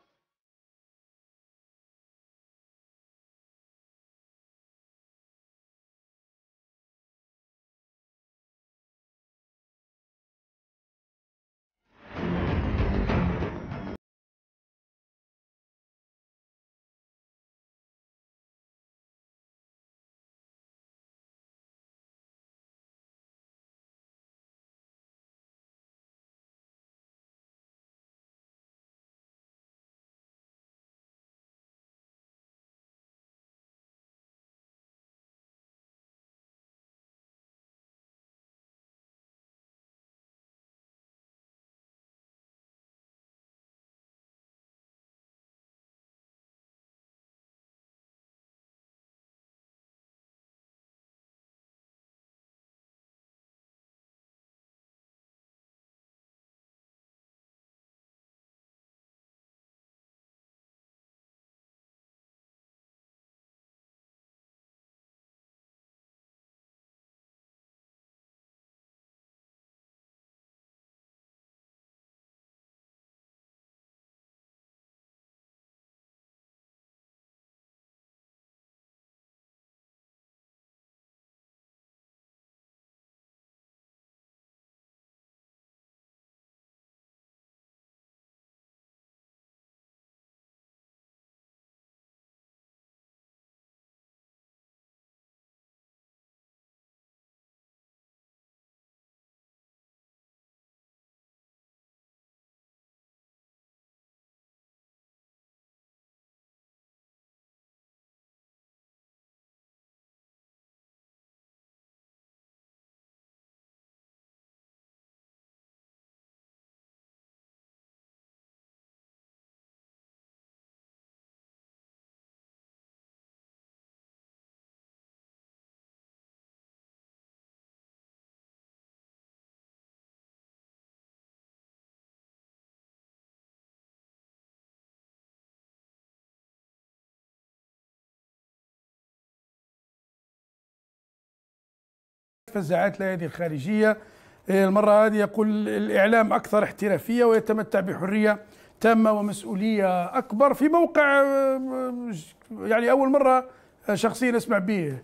فزاعات الأيادي الخارجية. المرة هذه يقول الإعلام أكثر احترافية ويتمتع بحرية تامة ومسؤولية أكبر في موقع يعني أول مرة شخصيا أسمع به،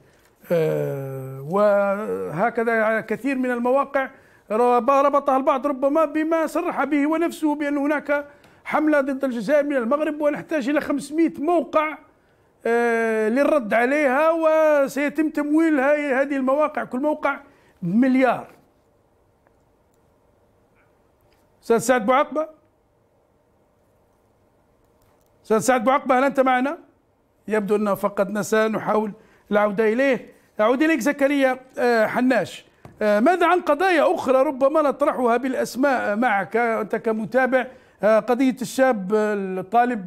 وهكذا كثير من المواقع ربطها البعض ربما بما صرح به ونفسه بأن هناك حملة ضد الجزائر من المغرب ونحتاج إلى 500 موقع للرد عليها، وسيتم تمويل هذه المواقع كل موقع بمليار. أستاذ سعد بوعقبة، أستاذ سعد بوعقبة، هل أنت معنا؟ يبدو أنه فقدنا، سنحاول العودة إليه. أعود إليك زكريا حناش، ماذا عن قضايا أخرى ربما نطرحها بالأسماء معك أنت كمتابع؟ قضية الشاب الطالب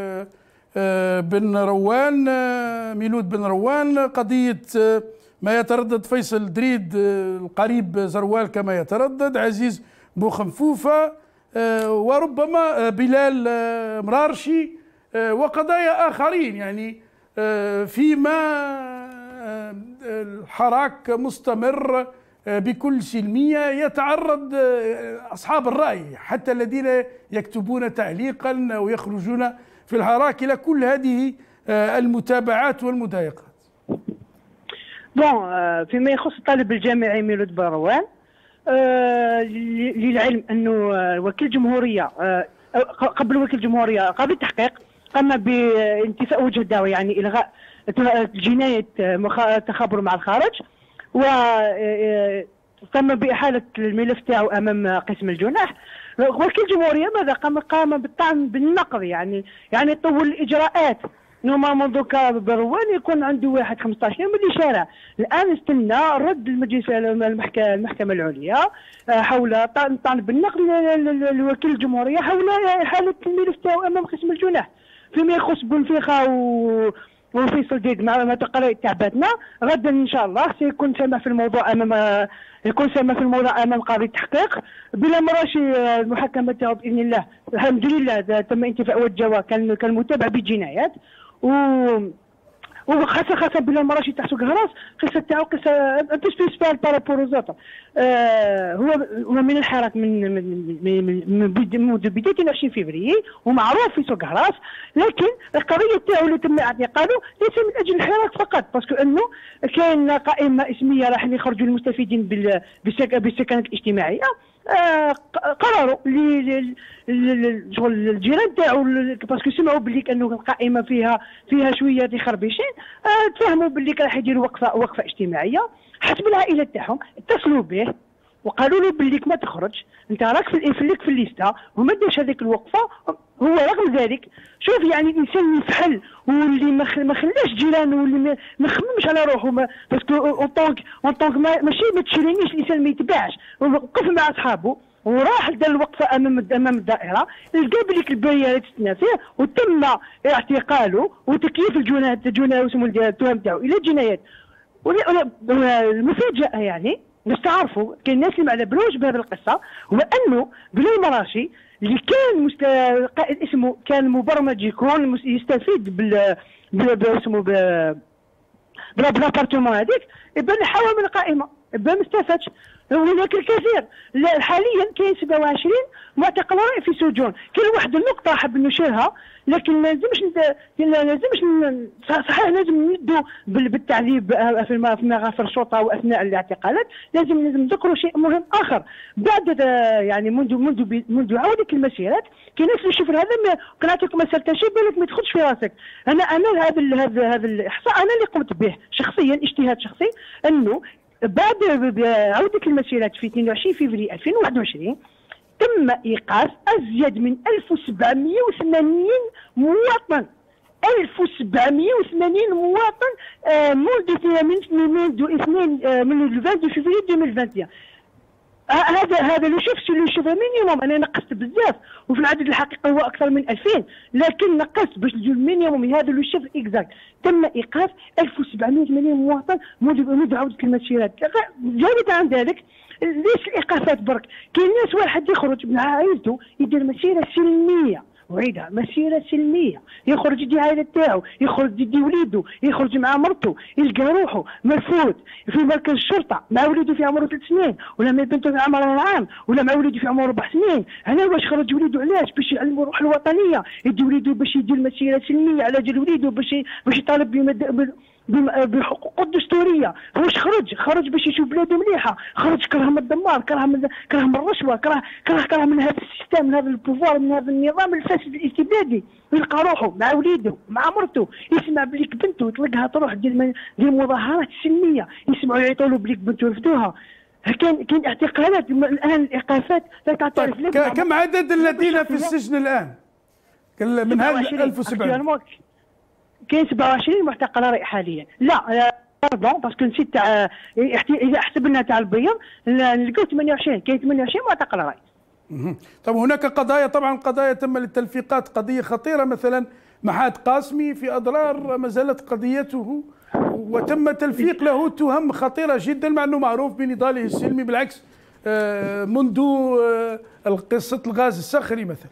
بن روان، ميلود بن روان، قضية ما يتردد فيصل دريد القريب زروال كما يتردد، عزيز بوخنفوفة، وربما بلال مرارشي وقضايا آخرين، يعني فيما الحراك مستمر بكل سلمية. يتعرض أصحاب الرأي حتى الذين يكتبون تعليقا ويخرجون في الحراك إلى كل هذه المتابعات والمضايقات. فيما يخص الطالب الجامعي ميلود بروان، للعلم أنه وكيل الجمهورية قبل وكيل الجمهورية قبل التحقيق قام بانتفاء وجه الدعوة، يعني إلغاء جناية تخابر مع الخارج، وقام بإحالة الملف تاعو أمام قسم الجناح. وكيل الجمهورية ماذا قام بالطعن بالنقض، يعني طول الإجراءات نورمالمون دوكا بروان يكون عنده واحد 15 يوم اللي شارع. الآن استنى رد المجلس المحكمة العليا حول طعن بالنقد لوكيل الجمهورية حول إحالة الملف تاعو أمام قسم الجناح. فيما يخص بنفيخة وفيصل ديد مع تقرير تعباتنا، غدا ان شاء الله سيكون سامع في الموضوع امام قاضي التحقيق بلا مراشي المحاكمه تاعو باذن الله. الحمد لله تم انتفاء وجهه كان متابع بالجنايات، وخاصة بلا مراشي تاع سوق هراس قصة تاعو قصة انتو سبيسيال بارابوروزات. هو من الحراك من بداية 20 فبراير ومعروف في سوق هراس، لكن القضية تاعو اللي تم اعتقاله ليس من اجل الحراك فقط، باسكو انه كاين قائمة اسمية راح يخرجوا المستفيدين بالسكنات الاجتماعية، قرروا الجيران تاعو باسكو سمعوا باللي انه القائمه فيها شويه خربيشين، تفهموا باللي راح يديروا وقفه اجتماعيه. حسب العائله تاعهم اتصلوا به وقالوا له باللي ما تخرج، انت راك في الليسته، وما دارش هذيك الوقفه. هو رغم ذلك شوف يعني الانسان يفحل واللي ما خلاش جيرانه واللي ما خممش على روحه، باسكو اون طونك ماشي ما تشرينيش، الانسان ما يتباعش، وقف مع اصحابه وراح دار الوقفه امام الدائره، لقى بليك البيانات تستنافيه وتم اعتقاله وتكييف الجنايه واسمه التهم تاعو الى جنايات. المفاجاه يعني باش تعرفوا كاين الناس اللي ما على بالوش بهذه القصه، هو انه بلال مراشي اللي كان قائد اسمه كان مبرمج يكون يستفيد اسمه بالابارتمون هذيك، يبان حاول من القائمه، يبان ما استفادش. هناك الكثير حاليا كاين 27 معتقل رائع في سجون. كاين واحد النقطه حاب نشيرها، لكن ما لازمش صحيح لازم ندوا بالتعذيب في مغافر الشرطه واثناء الاعتقالات، لازم نذكروا شيء مهم اخر. بعد يعني منذ عوده المسيرات كاين ناس يشوف هذا نعطيكم مساله شيء بالك ما تدخلش في راسك. انا هذا الاحصاء انا اللي قمت به شخصيا، اجتهاد شخصي، انه بعد عودة المسيرات في 22 فبراير 2021 تم إيقاف أزيد من 1780 مواطن، 1780 مواطن منذ 22 فبراير 2021. هذا اللي شوفه مينيموم. انا نقصت بزاف وفي العدد الحقيقي هو اكثر من 2000، لكن نقصت باش نجيو المينيموم هذا اللي شوف اكزاكت. تم ايقاف 1780 مواطن منذ عوده المسيرات. زائد عن ذلك ليش الايقافات برك؟ كاين ناس واحد يخرج من عائلته يدير مسيره سلميه وعيدها مسيره سلميه، يخرج يدي العائله تاعو، يخرج يدي وليده، يخرج مع مرته، يلقى روحه مرفوض في مركز الشرطه مع وليده في عمره 3 سنين، ولا مع بنته في عمرها عام، ولا مع وليده في عمره 4 سنين. هنا واش خرج وليده علاش؟ باش يعلموا الروح الوطنيه، يدي وليده باش يدير مسيره سلميه على جال وليده، باش يطالب بحقوقه الدستوريه. واش خرج باش يشوف بلاده مليحه، خرج كره من الدمار، كره من الرشوه، كره من هذا السيستم، من هذا البوفوار، من هذا النظام الفاسد الاستبدادي. يلقى روحه مع وليده مع مرته، يسمع بليك بنته تلقاها تروح ديال مظاهرات سلميه، يسمعوا يعيطوا له بليك بنته رفدوها. كاين اعتقالات الان، الايقافات لا تعترف. كم عدد الذين في السجن الان من هذه 1700؟ كاين 27 معتقل رأي حاليا. لا باردون باسكو نسيت تاع اذا حسبنا تاع البيض نلقاو 28، كاين 28 معتقل رأي. طب هناك قضايا، طبعا قضايا تم للتلفيقات، قضيه خطيره مثلا محاد قاسمي في اضرار ما زالت قضيته وتم تلفيق له تهم خطيره جدا مع انه معروف بنضاله السلمي، بالعكس منذ قصه الغاز الصخري مثلا.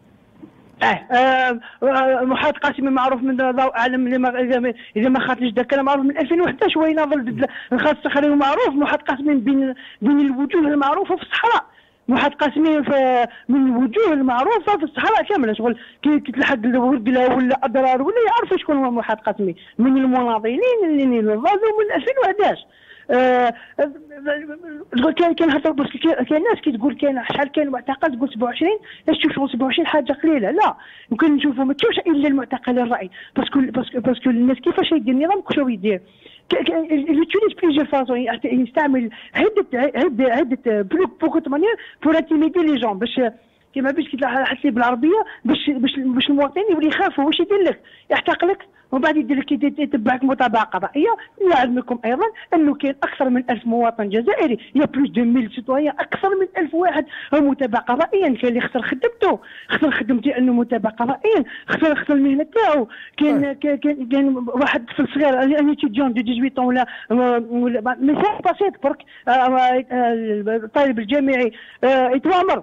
محاد قاسمي معروف من ضوء اعلم اذا ما خاطرش ذاك معروف من 2011 وهو يناضل ضد الغاز الصخري، ومعروف محاد قاسمي بين الوجوه المعروفه في الصحراء. محاد قاسمي من الوجوه المعروفه في الصحراء كامله، شغل كي تلحق الورقله ولا اضرار ولا يعرفوا شكون هو محاد قاسمي، من المناضلين اللي نضالوا من 2011. كاين حتى كاين ناس كي تقول كاين شحال كاين معتقل، تقول 27، لاش تشوف شغل 27 حاجه قليله؟ لا، يمكن نشوفوا ما تشوفش الا المعتقل الرأي، باسكو الناس كيفاش يدير النظام كل يدير يوتيليز بليزيور فاسون، يستعمل عده بوكو مانيير بور انتيميدي لي جون، باش كيما باش كي بالعربيه باش المواطنين يولي يخافوا واش يدير لك، يعتقلك ومن بعد يدير لك يتبعك متابعه قضائيه. نعلمكم ايضا انه كاين اكثر من 1000 مواطن جزائري، يا بلوس دو 1000 سيتويان، اكثر من 1000 واحد متابع قضائيا. كاين اللي خسر خدمته، خسر خدمته انه متابع قضائيا، خسر المهنه تاعو. كاين واحد طفل صغير ان اتيديون دو 18 ولا مثال بسيط برك، الطالب الجامعي يتوامر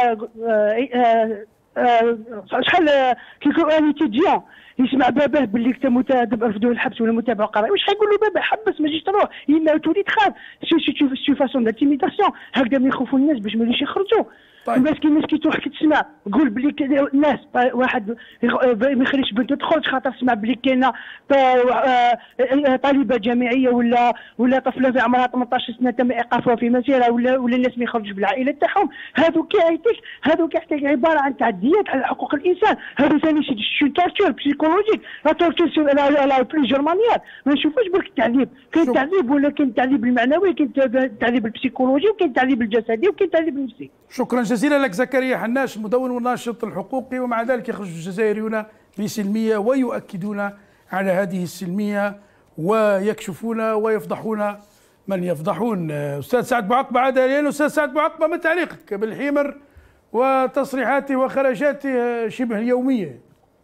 شحال كي يكون ان اتيديون يسمع باباه باللي انت متابع رفدوه الحبس ولا متابع قضائي، واش حيقول له بابا حبس ما تجيش تروح، يما تولي تخاف. سي فاسون دانتيميداسيون، هكذا ما يخوفوا الناس باش ما يخرجوا. الناس كي تروح كي تسمع تقول بلي الناس واحد ما يخليش بنته تخرج خاطر تسمع بلي كاينه طالبه جامعيه ولا طفله في عمرها 18 سنه تم ايقافها في مسيره، ولا الناس ما يخرجوش بالعائله تاعهم. هذو كيعطيك عباره عن تعديات على حقوق الانسان. هذو ثاني شي تورتور بسيكولوجيك، لا تورتور على بليزيور مانيير. ما نشوفوش برك التعذيب، كاين التعذيب ولا كاين التعذيب المعنوي، كاين التعذيب البسيكولوجي، وكاين التعذيب الجسدي، وكاين التعذيب النفسي. شكرا جزيلا لك زكريا حناش، المدون والناشط الحقوقي، ومع ذلك يخرج الجزائريون بسلمية ويؤكدون على هذه السلمية ويكشفون ويفضحون من يفضحون. أستاذ سعد بوعقبة عاد إلينا. أستاذ سعد بوعقبة، ما تعليقك بالحمر وتصريحاته وخرجاته شبه اليومية؟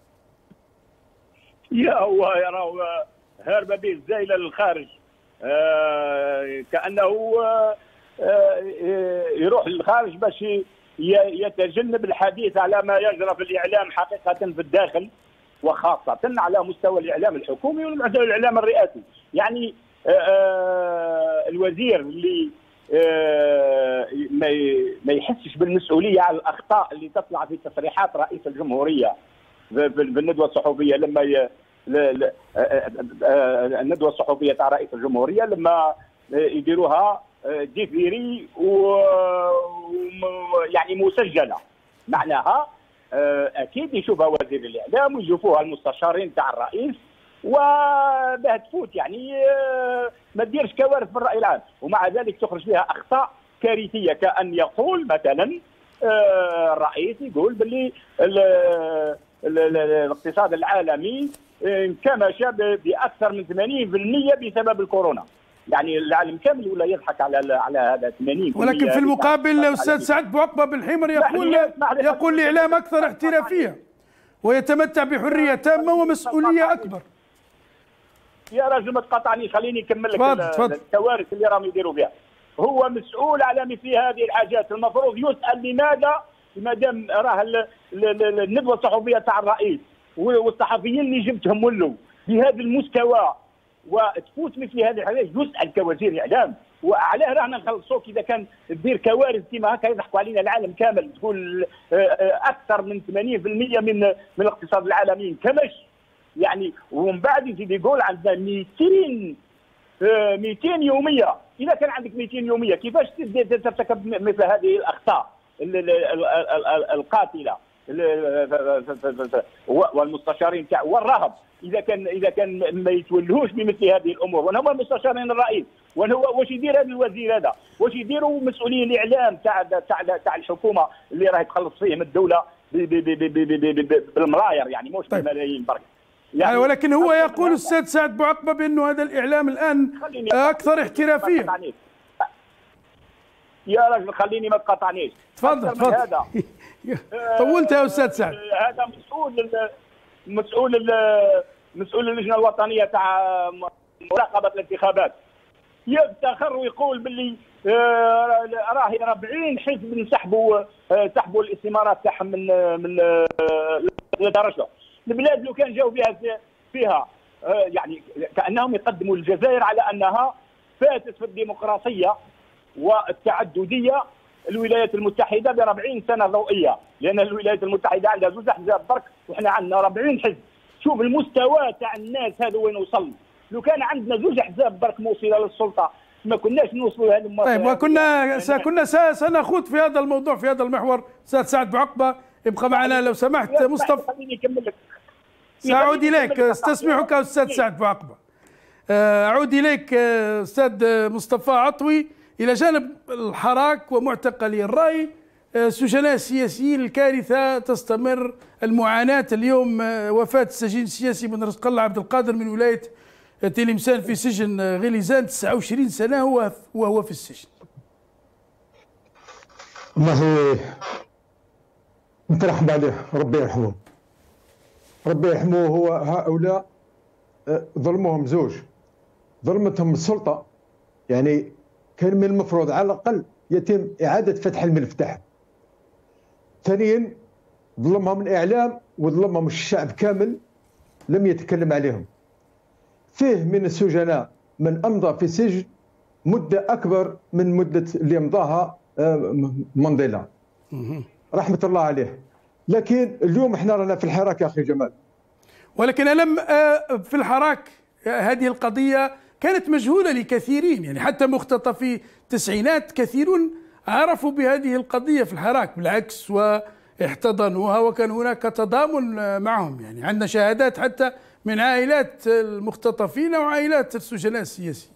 هو يرى هرب به الزايلة للخارج، كأنه يروح للخارج باش يتجنب الحديث على ما يجرى في الإعلام حقيقة في الداخل، وخاصة على مستوى الإعلام الحكومي ومستوى الإعلام الرئاسي. يعني الوزير اللي ما يحسش بالمسؤولية على الأخطاء اللي تطلع في تصريحات رئيس الجمهورية بالندوة الصحفية، لما الندوة الصحفية تاع رئيس الجمهورية لما يديروها ديفيري يعني مسجله، معناها اكيد يشوفها وزير الاعلام ويشوفوها المستشارين تاع الرئيس، وباه تفوت يعني ما تديرش كوارث في الراي العام. ومع ذلك تخرج فيها اخطاء كارثيه، كان يقول مثلا الرئيس يقول باللي الاقتصاد العالمي انكمش باكثر من 80% بسبب الكورونا. يعني العالم كامل ولا يضحك على هذا 80%. ولكن في المقابل استاذ سعد بوعقبة بالحمر يقول الاعلام اكثر احترافيه ويتمتع بحريه تامه ومسؤوليه اكبر. يا راجل ما تقاطعني، خليني نكمل لك الكوارث اللي راهم يديروا فيها. هو مسؤول على مثل هذه الحاجات، المفروض يسال ما دام راه الندوه الصحفيه تاع الرئيس والصحفيين اللي جبتهم ولوا بهذا المستوى وتفوت مثل هذه الحاجات، يسال كوزير اعلام وعلاه رانا نخلصوك اذا كان تدير كوارث كما هكا يضحكوا علينا العالم كامل، تقول اكثر من 80% من الاقتصاد العالمي انكمش يعني، ومن بعد يزيد يقول عندنا 200 يوميه. اذا كان عندك 200 يوميه كيفاش ترتكب مثل هذه الاخطاء القاتله والمستشارين تاع والرهب اذا كان ما يتولهوش بمثل هذه الامور، وانا هما مستشارين الرئيس، واش يدير هذا الوزير هذا؟ واش يديروا مسؤولين الاعلام تاع الحكومه اللي راهي تخلص فيهم الدوله بالملاير يعني مش بالملايين برك يعني. ولكن هو يقول السيد سعد بوعقبه بانه هذا الاعلام الان اكثر احترافيه. يا رجل خليني ما تقاطعنيش. تفضل. طولت يا استاذ سعد. هذا مسؤول اللجنه الوطنيه تاع مراقبه الانتخابات يفتخر ويقول باللي راهي 40 حزب انسحبوا سحبوا الاستمارات تاعهم من الدرجه. البلاد لو كان جاوا فيها يعني كانهم يقدموا الجزائر على انها فاتت في الديمقراطيه والتعدديه الولايات المتحده ب 40 سنه ضوئيه، لان الولايات المتحده عندها زوج احزاب برك وحنا عندنا 40 حزب. شوف المستوى تاع الناس هذا وين وصل. لو كان عندنا زوج احزاب برك موصله للسلطه ما كناش نوصلوا لهذه المرحله. طيب وكنا سنخوض في هذا الموضوع في هذا المحور. استاذ سعد بوعقبه ابقى معنا لو سمحت. مصطفى خليني اكمل لك. سأعود إليك استسمحك أستاذ سعد بوعقبه. أعود إليك أستاذ مصطفى عطوي. إلى جانب الحراك ومعتقلي الرأي سجناء السياسيين الكارثة تستمر، المعاناة اليوم وفاة السجين السياسي بن رزق الله عبد القادر من ولاية تلمسان في سجن غليزان 29 سنة وهو في السجن. والله نترحم عليه، ربي يرحمه ربي يرحمه. هو هؤلاء ظلمهم زوج، ظلمتهم السلطة، يعني كان من المفروض على الأقل يتم إعادة فتح الملف تاعهم. ثانيا ظلمهم الإعلام وظلمهم الشعب كامل لم يتكلم عليهم. فيه من السجناء من أمضى في سجن مدة أكبر من مدة اللي أمضاها مانديلا رحمة الله عليه. لكن اليوم احنا رانا في الحراك يا أخي جمال. ولكن ألم في الحراك هذه القضية كانت مجهولة لكثيرين، يعني حتى مختطفي التسعينات كثيرون عرفوا بهذه القضية في الحراك بالعكس واحتضنوها وكان هناك تضامن معهم. يعني عندنا شهادات حتى من عائلات المختطفين وعائلات السجناء السياسيين.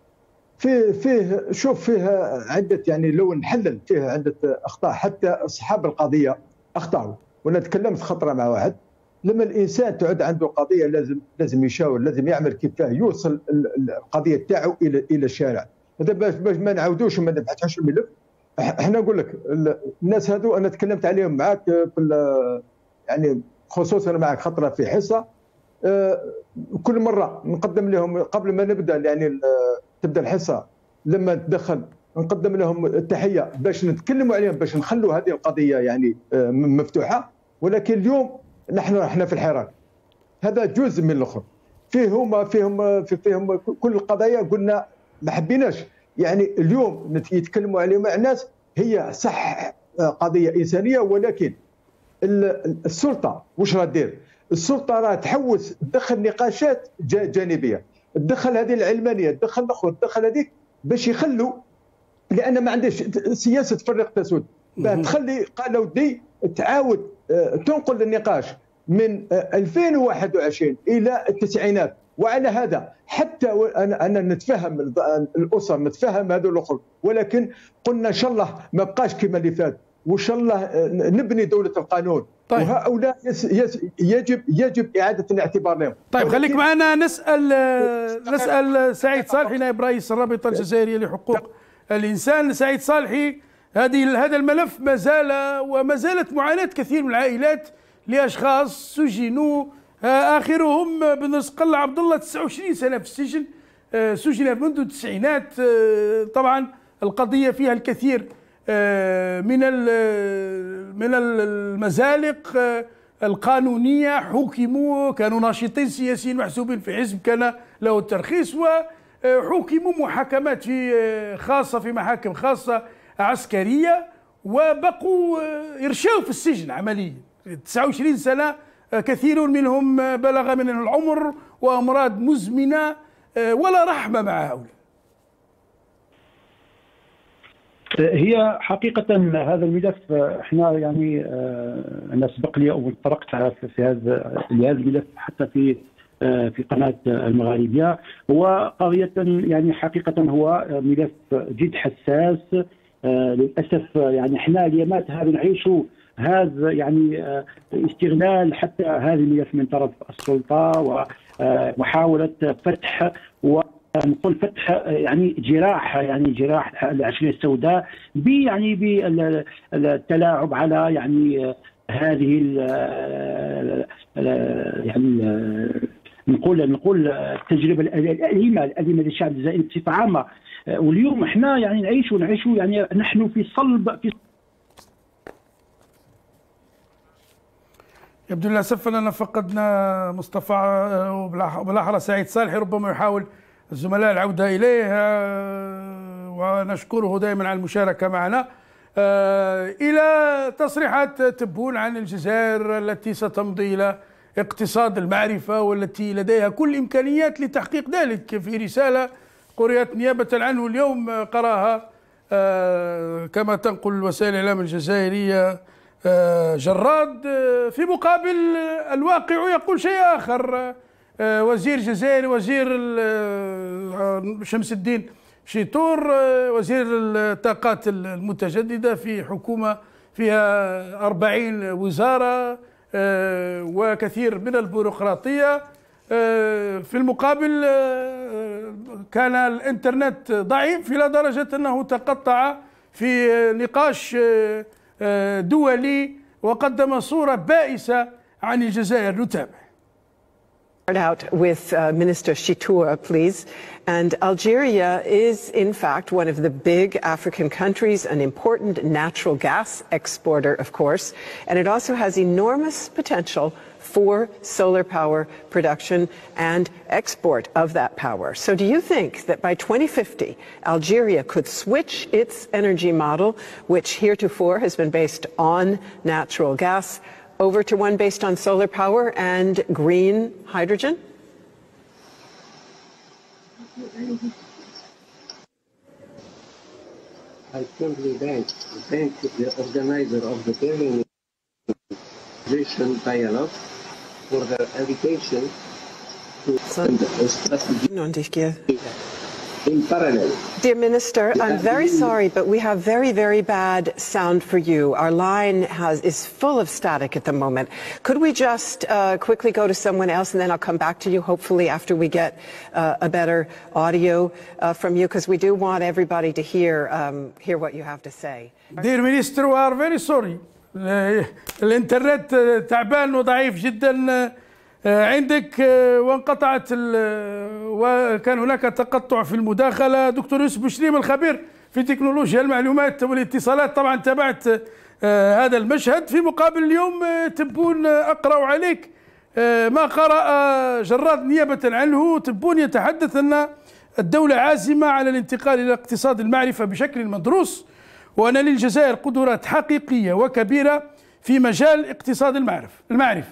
فيه عدة يعني لو نحلل فيه عدة أخطاء، حتى أصحاب القضية أخطأوا. وأنا تكلمت خطرة مع واحد، لما الانسان تعد عنده قضيه لازم يشاور، لازم يعمل كيفاه يوصل القضيه تاعو الى الشارع. هذا باش ما نعاودوش وما نبحثوش الملف. احنا نقول لك الناس هذو انا تكلمت عليهم معك في يعني خصوصا معك خطره في حصه. كل مره نقدم لهم قبل ما نبدا يعني تبدا الحصه لما تدخل نقدم لهم التحيه باش نتكلموا عليهم باش نخلوا هذه القضيه يعني مفتوحه. ولكن اليوم نحن في الحراك، هذا جزء من الاخر. فيهم كل القضايا قلنا ما حبيناش يعني اليوم يتكلموا عليهم مع الناس. هي صح قضيه انسانيه، ولكن السلطه واش راه دير؟ السلطه راه تحوس تدخل نقاشات جانبيه، تدخل هذه العلمانيه، تدخل الاخر، تدخل هذيك باش يخلوا، لان ما عندهاش سياسه تفرق تسود، تخلي قال ودي تعاود تنقل النقاش من 2021 الى التسعينات. وعلى هذا حتى انا نتفهم الاسر، نتفهم هذا الاخر، ولكن قلنا ان شاء الله ما بقاش كما اللي فات، وان شاء الله نبني دوله القانون. طيب. وهؤلاء يجب اعاده الاعتبار لهم. طيب خليك معنا نسال سعيد صالحي نائب رئيس الرابطه الجزائريه لحقوق الانسان. سعيد صالحي، هذا الملف ما زالت معاناة كثير من العائلات لأشخاص سجنوا، آخرهم بن رزق الله عبد الله 29 سنة في السجن، سجن منذ التسعينات. طبعا القضية فيها الكثير من المزالق القانونية حكموا، كانوا ناشطين سياسيين محسوبين في حزب كان له الترخيص، وحكموا محاكمات خاصة في محاكم خاصة عسكرية، وبقوا يرشوا في السجن عمليا 29 سنة. كثير منهم بلغ من العمر وأمراض مزمنة، ولا رحمة مع هؤلاء. هي حقيقة هذا الملف احنا يعني انا سبق لي او طرقت في هذا الملف حتى في قناة المغاربية. هو قضية يعني حقيقة هو ملف جد حساس. للأسف يعني احنا اليومات هذا نعيشوا هذا يعني استغلال حتى هذا الملف من طرف السلطة، ومحاولة فتح ونقول فتح يعني جراح العشرية السوداء يعني بالتلاعب على يعني هذه يعني نقول التجربة الأليمة للشعب الجزائري بصفة عامة. واليوم احنا يعني نعيش يعني نحن في صلب يبدو للأسف أننا فقدنا مصطفى وبالأحرى سعيد صالحي، ربما يحاول الزملاء العودة إليه، ونشكره دائما على المشاركة معنا. إلى تصريحات تبون عن الجزائر التي ستمضي إلى اقتصاد المعرفة، والتي لديها كل الإمكانيات لتحقيق ذلك، في رسالة قرأت نيابة عنه اليوم قراها كما تنقل وسائل الإعلام الجزائرية جراد، في مقابل الواقع يقول شيء آخر. وزير جزائري، وزير شمس الدين شيطور، وزير الطاقات المتجددة في حكومة فيها 40 وزارة وكثير من البيروقراطية. في المقابل كان الانترنت ضعيف إلى درجة أنه تقطع في نقاش دولي وقدم صورة بائسة عن الجزائر. نتابع. Out with Minister Chitour, please. And Algeria is, in fact, one of the big African countries, an important natural gas exporter, of course, and it also has enormous potential for solar power production and export of that power. So do you think that by 2050, Algeria could switch its energy model, which heretofore has been based on natural gas, over to one based on solar power and green hydrogen? I simply thank the organizer of the Berlin dialogue for their invitation to send a strategy in parallel. Dear Minister, I'm very sorry, but we have very, very bad sound for you. Our line is full of static at the moment. Could we just quickly go to someone else, and then I'll come back to you, hopefully after we get a better audio from you, because we do want everybody to hear what you have to say. Dear Minister, we are very sorry. الانترنت تعبان وضعيف جدا عندك، وانقطعت وكان هناك تقطع في المداخلة. دكتور يوسف بشريم الخبير في تكنولوجيا المعلومات والاتصالات، طبعا تابعت هذا المشهد. في مقابل اليوم تبون أقرأ عليك ما قرأ جراد نيابة عنه. تبون يتحدث أن الدولة عازمة على الانتقال إلى اقتصاد المعرفة بشكل مدروس، وأن للجزائر قدرات حقيقية وكبيرة في مجال اقتصاد المعرفة.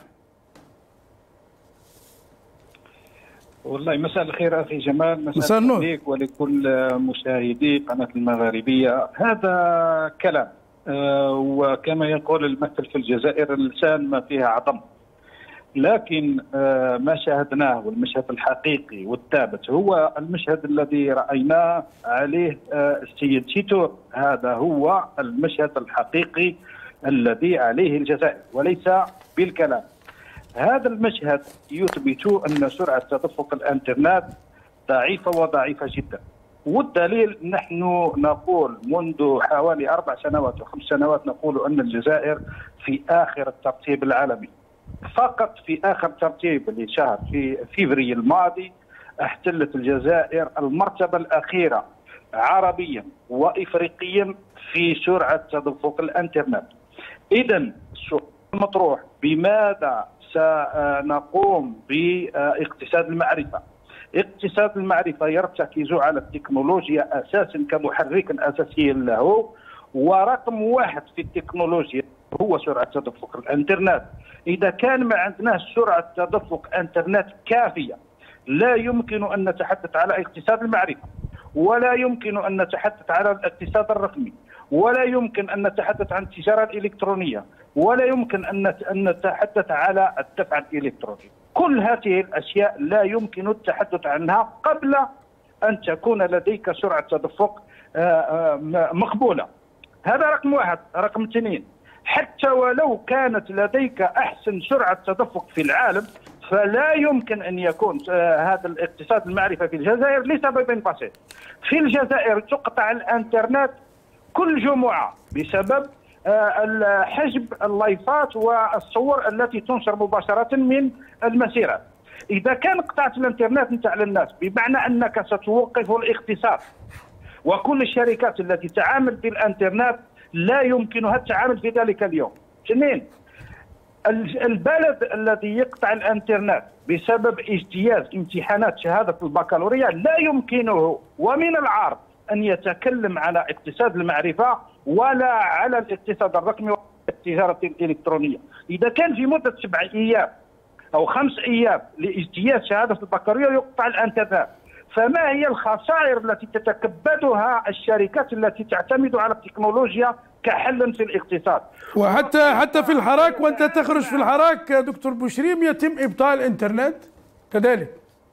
والله مساء الخير أخي جمال، مساء النور لك ولكل مشاهدي قناة المغاربية. هذا كلام وكما يقول المثل في الجزائر اللسان ما فيها عظم، لكن ما شاهدناه والمشهد الحقيقي والثابت هو المشهد الذي رأيناه عليه السيد شيتور. هذا هو المشهد الحقيقي الذي عليه الجزائر وليس بالكلام. هذا المشهد يثبت أن سرعة تدفق الانترنت ضعيفة وضعيفة جدا، والدليل نحن نقول منذ حوالي 4 سنوات و5 سنوات نقول أن الجزائر في آخر الترتيب العالمي. فقط في آخر ترتيب اللي شهر في فبراير الماضي احتلت الجزائر المرتبة الأخيرة عربيا وإفريقيا في سرعة تدفق الإنترنت. إذا السؤال المطروح بماذا سنقوم باقتصاد المعرفة؟ اقتصاد المعرفة يرتكز على التكنولوجيا أساسا كمحرك أساسي له، ورقم واحد في التكنولوجيا هو سرعة تدفق الإنترنت. إذا كان ما عندناش سرعة تدفق إنترنت كافية لا يمكن أن نتحدث على اقتصاد المعرفة، ولا يمكن أن نتحدث على الاقتصاد الرقمي، ولا يمكن أن نتحدث عن التجارة الإلكترونية، ولا يمكن أن نتحدث على الدفع الإلكتروني. كل هذه الأشياء لا يمكن التحدث عنها قبل أن تكون لديك سرعة تدفق مقبولة. هذا رقم واحد. رقم اثنين، حتى ولو كانت لديك أحسن سرعة تدفق في العالم فلا يمكن أن يكون هذا الاقتصاد المعرفة في الجزائر لسبب بسيط. في الجزائر تقطع الإنترنت كل جمعة بسبب حجب اللايفات والصور التي تنشر مباشرة من المسيرات. إذا كان قطعت الإنترنت نتاع الناس بمعنى أنك ستوقف الاقتصاد، وكل الشركات التي تعامل بالإنترنت لا يمكنها التعامل في ذلك اليوم. اثنين، البلد الذي يقطع الإنترنت بسبب اجتياز امتحانات شهادة البكالوريا لا يمكنه ومن العار أن يتكلم على اقتصاد المعرفة ولا على الاقتصاد الرقمي والتجارة الإلكترونية. إذا كان في مدة 7 أيام أو 5 أيام لاجتياز شهادة البكالوريا يقطع الإنترنت، فما هي الخسائر التي تتكبدها الشركات التي تعتمد على التكنولوجيا كحل في الاقتصاد؟ وحتى في الحراك، وأنت تخرج في الحراك دكتور بوشريم يتم إبطال الإنترنت كذلك.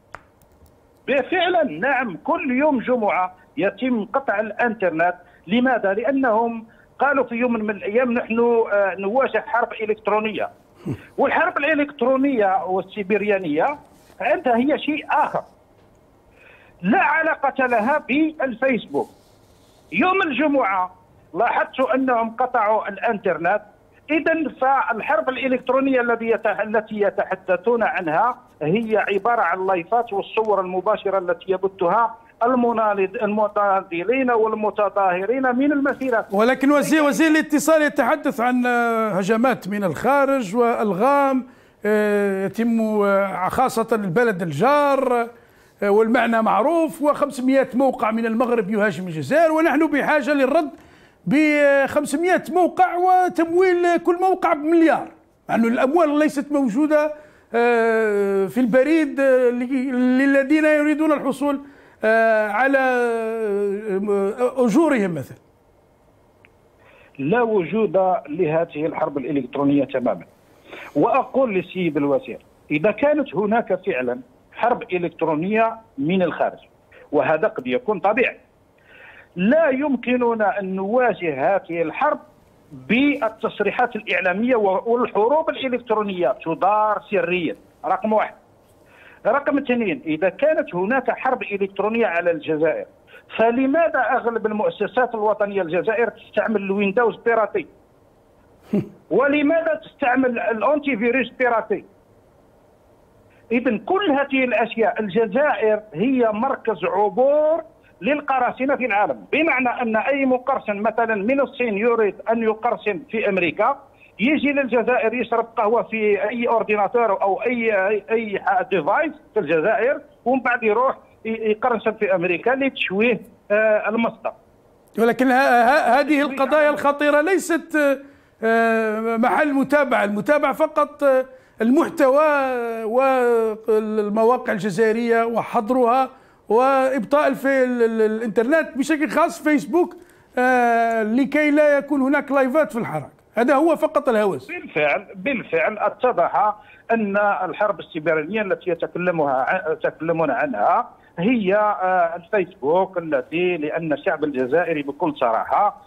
فعلا نعم، كل يوم جمعة يتم قطع الإنترنت. لماذا؟ لأنهم قالوا في يوم من الأيام نحن نواجه حرب إلكترونية، والحرب الإلكترونية والسيبريانية عندها هي شيء آخر لا علاقة لها بالفيسبوك. يوم الجمعة لاحظت أنهم قطعوا الإنترنت. إذا فالحرب الإلكترونية التي يتحدثون عنها هي عبارة عن اللايفات والصور المباشرة التي يبثها المناضلين والمتظاهرين من المسيرات. ولكن وزير الاتصال يتحدث عن هجمات من الخارج والغام يتم خاصة البلد الجار، والمعنى معروف، و500 موقع من المغرب يهاجم الجزائر، ونحن بحاجة للرد ب500 موقع وتمويل كل موقع بمليار، مع أن الأموال ليست موجودة في البريد للذين يريدون الحصول على أجورهم مثلا. لا وجود لهذه الحرب الإلكترونية تماما. وأقول للسيد الوزير، إذا كانت هناك فعلا حرب إلكترونية من الخارج، وهذا قد يكون طبيعي، لا يمكننا أن نواجه هذه الحرب بالتصريحات الإعلامية، والحروب الإلكترونية تدار سريا. رقم واحد. رقم اثنين، إذا كانت هناك حرب إلكترونية على الجزائر فلماذا أغلب المؤسسات الوطنية الجزائر تستعمل الويندوز بيراتي؟ ولماذا تستعمل الأنتي فيروس بيراتي؟ إذن كل هذه الأشياء، الجزائر هي مركز عبور للقراصنة في العالم، بمعنى أن أي مقرصن مثلا من الصين يريد أن يقرصن في أمريكا يجي للجزائر يشرب قهوة في أي أورديناتور أو أي ديفايس في الجزائر، ومن بعد يروح يقرصن في أمريكا لتشويه المصدر. ولكن هذه القضايا الخطيرة ليست محل متابعة، المتابعة فقط المحتوى والمواقع الجزائرية وحظرها وإبطاء في الإنترنت بشكل خاص فيسبوك لكي لا يكون هناك لايفات في الحراك. هذا هو فقط الهوس. بالفعل اتضح أن الحرب السيبرانية التي يتكلمون عنها هي الفيسبوك، التي لأن الشعب الجزائري بكل صراحة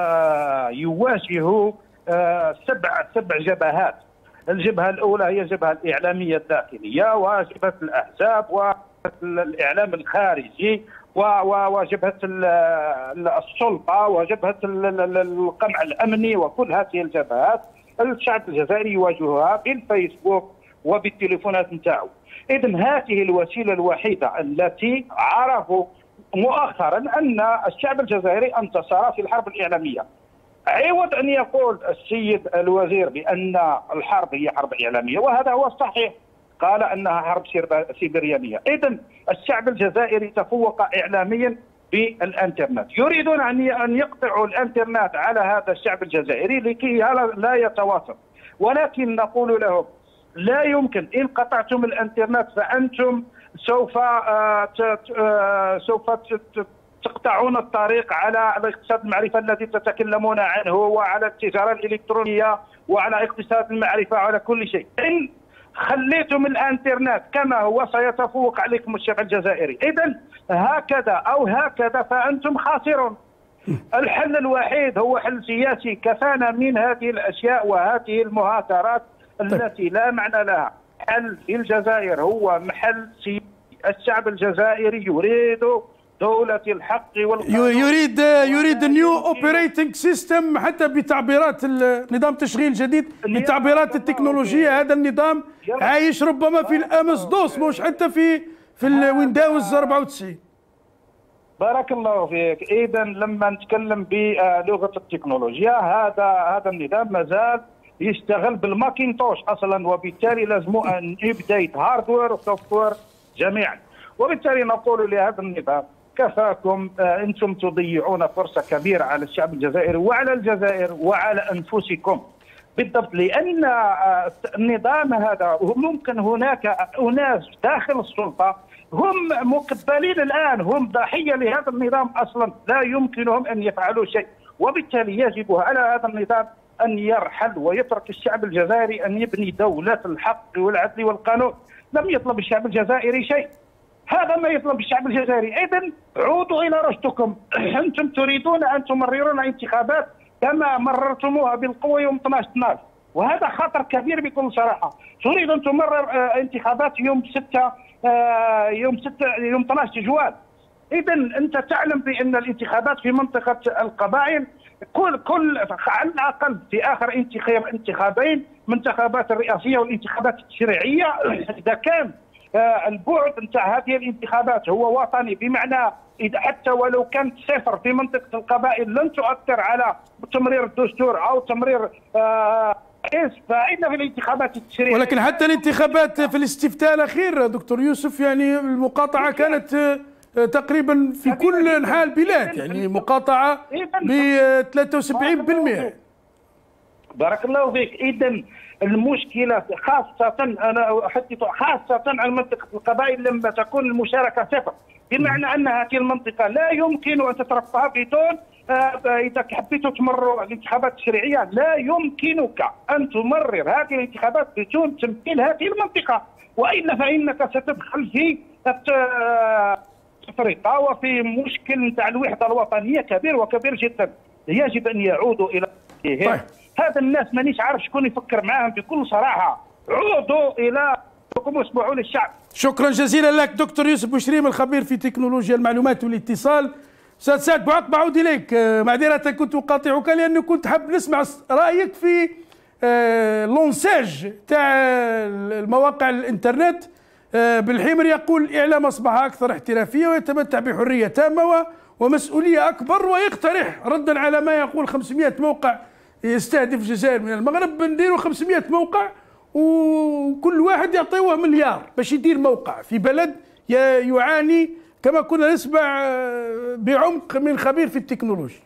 يواجه سبع جبهات. الجبهة الأولى هي الجبهة الإعلامية الداخلية، وجبهة الأحزاب، والإعلام الخارجي، وجبهة السلطة، وجبهة القمع الأمني، وكل هذه الجبهات الشعب الجزائري يواجهها بالفيسبوك وبالتليفونات نتاعو. إذن هذه الوسيلة الوحيدة التي عرفوا مؤخرا ان الشعب الجزائري انتصر في الحرب الاعلاميه، عوض ان يقول السيد الوزير بان الحرب هي حرب اعلاميه، وهذا هو الصحيح، قال انها حرب سيبريانيه. اذا الشعب الجزائري تفوق اعلاميا بالانترنت، يريدون ان يقطعوا الانترنت على هذا الشعب الجزائري لكي لا يتواصل، ولكن نقول لهم لا يمكن، ان قطعتم الانترنت فانتم سوف تقطعون الطريق على الاقتصاد المعرفة الذي تتكلمون عنه، وعلى التجارة الإلكترونية، وعلى اقتصاد المعرفة، وعلى كل شيء. إن خليتم الانترنت كما هو سيتفوق عليكم الشعب الجزائري. إذا هكذا أو هكذا فأنتم خاسرون. الحل الوحيد هو حل سياسي، كفانا من هذه الأشياء وهذه المهاترات التي لا معنى لها. حل في الجزائر هو محل سياسي. الشعب الجزائري يريد دولة الحق والقانون، يريد نيو اوبريتنج سيستم، حتى بتعبيرات نظام تشغيل جديد بتعبيرات التكنولوجية. هذا النظام عايش ربما في الامس دوس، مش حتى في الويندوز 94. بارك الله فيك. اذا لما نتكلم بلغة التكنولوجيا، هذا النظام مازال يشتغل بالماكنتوش اصلا، وبالتالي لازم ان ابديت هاردوير وسوفتوير جميعا. وبالتالي نقول لهذا النظام كفاكم، انتم تضيعون فرصه كبيره على الشعب الجزائري وعلى الجزائر وعلى انفسكم بالضبط، لان النظام هذا ممكن هناك اناس داخل السلطه هم مقبلين الان، هم ضحيه لهذا النظام اصلا، لا يمكنهم ان يفعلوا شيء. وبالتالي يجب على هذا النظام ان يرحل ويترك الشعب الجزائري ان يبني دوله الحق والعدل والقانون. لم يطلب الشعب الجزائري شيء، هذا ما يطلب الشعب الجزائري. إذن عودوا إلى رشدكم. أنتم تريدون أن تمررون انتخابات كما مررتموها بالقوة يوم 12/12، وهذا خطر كبير بكل صراحة. تريد أن تمرر انتخابات يوم 12 جوان. إذن أنت تعلم بأن الانتخابات في منطقة القبائل كل على الأقل في آخر انتخابين، الانتخابات الرئاسية والانتخابات التشريعية، إذا كان البعد نتاع هذه الانتخابات هو وطني، بمعنى إذا حتى ولو كانت صفر في منطقة القبائل لن تؤثر على تمرير الدستور أو تمرير فإن في الانتخابات التشريعية. ولكن حتى الانتخابات في الاستفتاء الأخير دكتور يوسف، يعني المقاطعة كانت تقريبا في كل أنحاء البلاد، يعني مقاطعة ب 73%. بارك الله فيك. إذا المشكلة خاصة أنا أحدث خاصة عن منطقة القبائل لما تكون المشاركة صفر، بمعنى أن هذه المنطقة لا يمكن أن تترفع بدون إذا حبيت تمرر الانتخابات التشريعية لا يمكنك أن تمرر هذه الانتخابات بدون تمثيل هذه المنطقة، وإلا فإنك ستدخل في تفرقة وفي مشكل نتاع الوحدة الوطنية كبير وكبير جدا. يجب أن يعودوا إلى طيب. هذا الناس مانيش عارف شكون يفكر معاهم بكل صراحه. عودوا الى واسمعوا للشعب. شكرا جزيلا لك دكتور يوسف بوشريم، الخبير في تكنولوجيا المعلومات والاتصال. استاذ سعد بوعقبة، بعود اليك. معذره كنت اقاطعك لانه كنت حاب نسمع رايك في لونساج تاع المواقع الانترنت. بالحمر يقول الاعلام اصبح اكثر احترافيه ويتمتع بحريه تامه ومسؤوليه اكبر، ويقترح ردا على ما يقول 500 موقع يستهدف الجزائر من المغرب، نديروا 500 موقع وكل واحد يعطيوه مليار باش يدير موقع في بلد يعاني كما كنا نسمع بعمق من خبير في التكنولوجيا.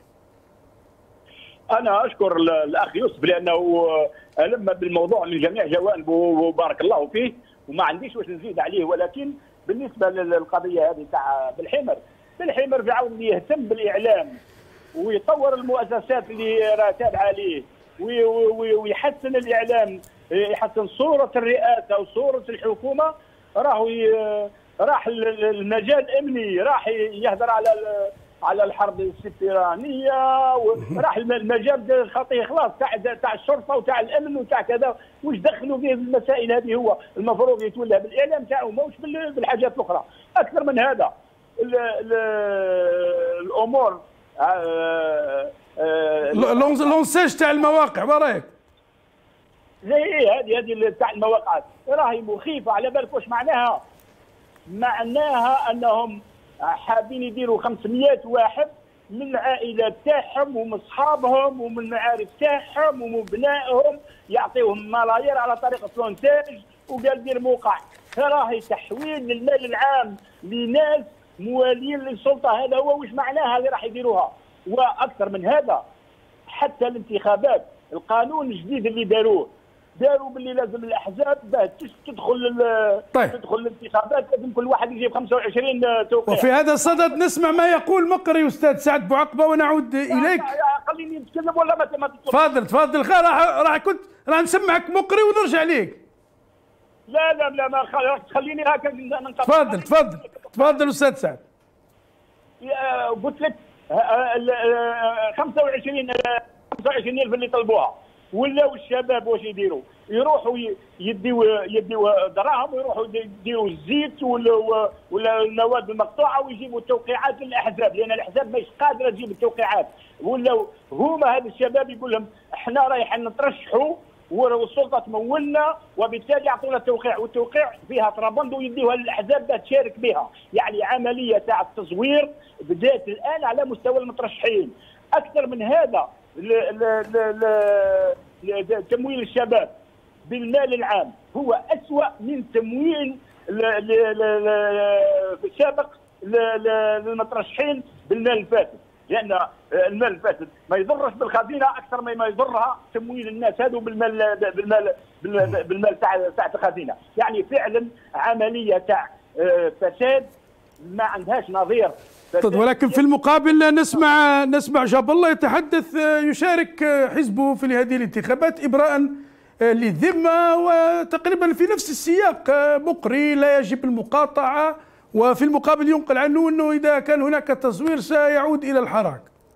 انا اشكر الاخ يوسف لانه الم بالموضوع من جميع جوانبه وبارك الله فيه، وما عنديش واش نزيد عليه. ولكن بالنسبه للقضيه هذه تاع بالحمر بعاون يهتم بالاعلام ويطور المؤسسات اللي راه تابعه ليه ويحسن الاعلام، يحسن صوره الرئاسه وصوره الحكومه. راح المجال الامني، راح يهدر على الحرب السبرانيه، وراح المجال الخطير خلاص تاع الشرطه وتاع الامن وتاع كذا. واش دخلوا فيه المسائل هذه؟ هو المفروض يتولى بالاعلام تاعو ماهوش بالحاجات الاخرى. اكثر من هذا الامور لونساج تاع المواقع، ما رايك؟ زي هذه تاع المواقع راهي مخيفه. على بالك واش معناها؟ معناها انهم حابين يديروا 500 واحد من العائلات تاعهم ومن اصحابهم ومن المعارف تاعهم ومن بنائهم، يعطيهم ملايير على طريقه لونتاج، وقال دير موقع. راهي تحويل للمال العام لناس موالين للسلطه، هذا هو واش معناها اللي راح يديروها. واكثر من هذا، حتى الانتخابات القانون الجديد اللي داروا باللي لازم الاحزاب باه تدخل تدخل الانتخابات لازم كل واحد يجيب 25 توقيع. وفي هذا الصدد نسمع ما يقول مقري استاذ سعد بوعقبه ونعود اليك. خليني نتكلم ولا ما تفضل راح نسمعك مقري ونرجع ليك. لا ما خليني هكا ننقطع. تفضل استاذ سعد. قلت لك 25,000 اللي طلبوها، ولاو الشباب واش يديروا؟ يروحوا يديوا دراهم ويروحوا يديروا الزيت ولا المواد المقطوعه ويجيبوا التوقيعات للاحزاب، لان الاحزاب ماهيش قادره تجيب التوقيعات. ولاو هما هذا الشباب يقول لهم احنا رايحين نترشحوا والسلطه تمولنا، وبالتالي يعطونا التوقيع، والتوقيع فيها ترابند ويديوها للاحزاب باش تشارك بها. يعني عمليه تاع التزوير بدات الان على مستوى المترشحين. اكثر من هذا، تمويل الشباب بالمال العام هو أسوأ من تمويل في السابق للمترشحين بالمال الفاسد، لأن المال الفاسد ما يضرش بالخزينة أكثر ما يضرها تمويل الناس هذو بالمال تاع الخزينة. يعني فعلا عملية تاع فساد ما عندهاش نظير. ولكن في المقابل نسمع جاب الله يتحدث، يشارك حزبه في هذه الانتخابات إبراء للذمة، وتقريبا في نفس السياق مقري لا يجب المقاطعة، وفي المقابل ينقل عنه أنه إذا كان هناك تزوير سيعود إلى الحراك.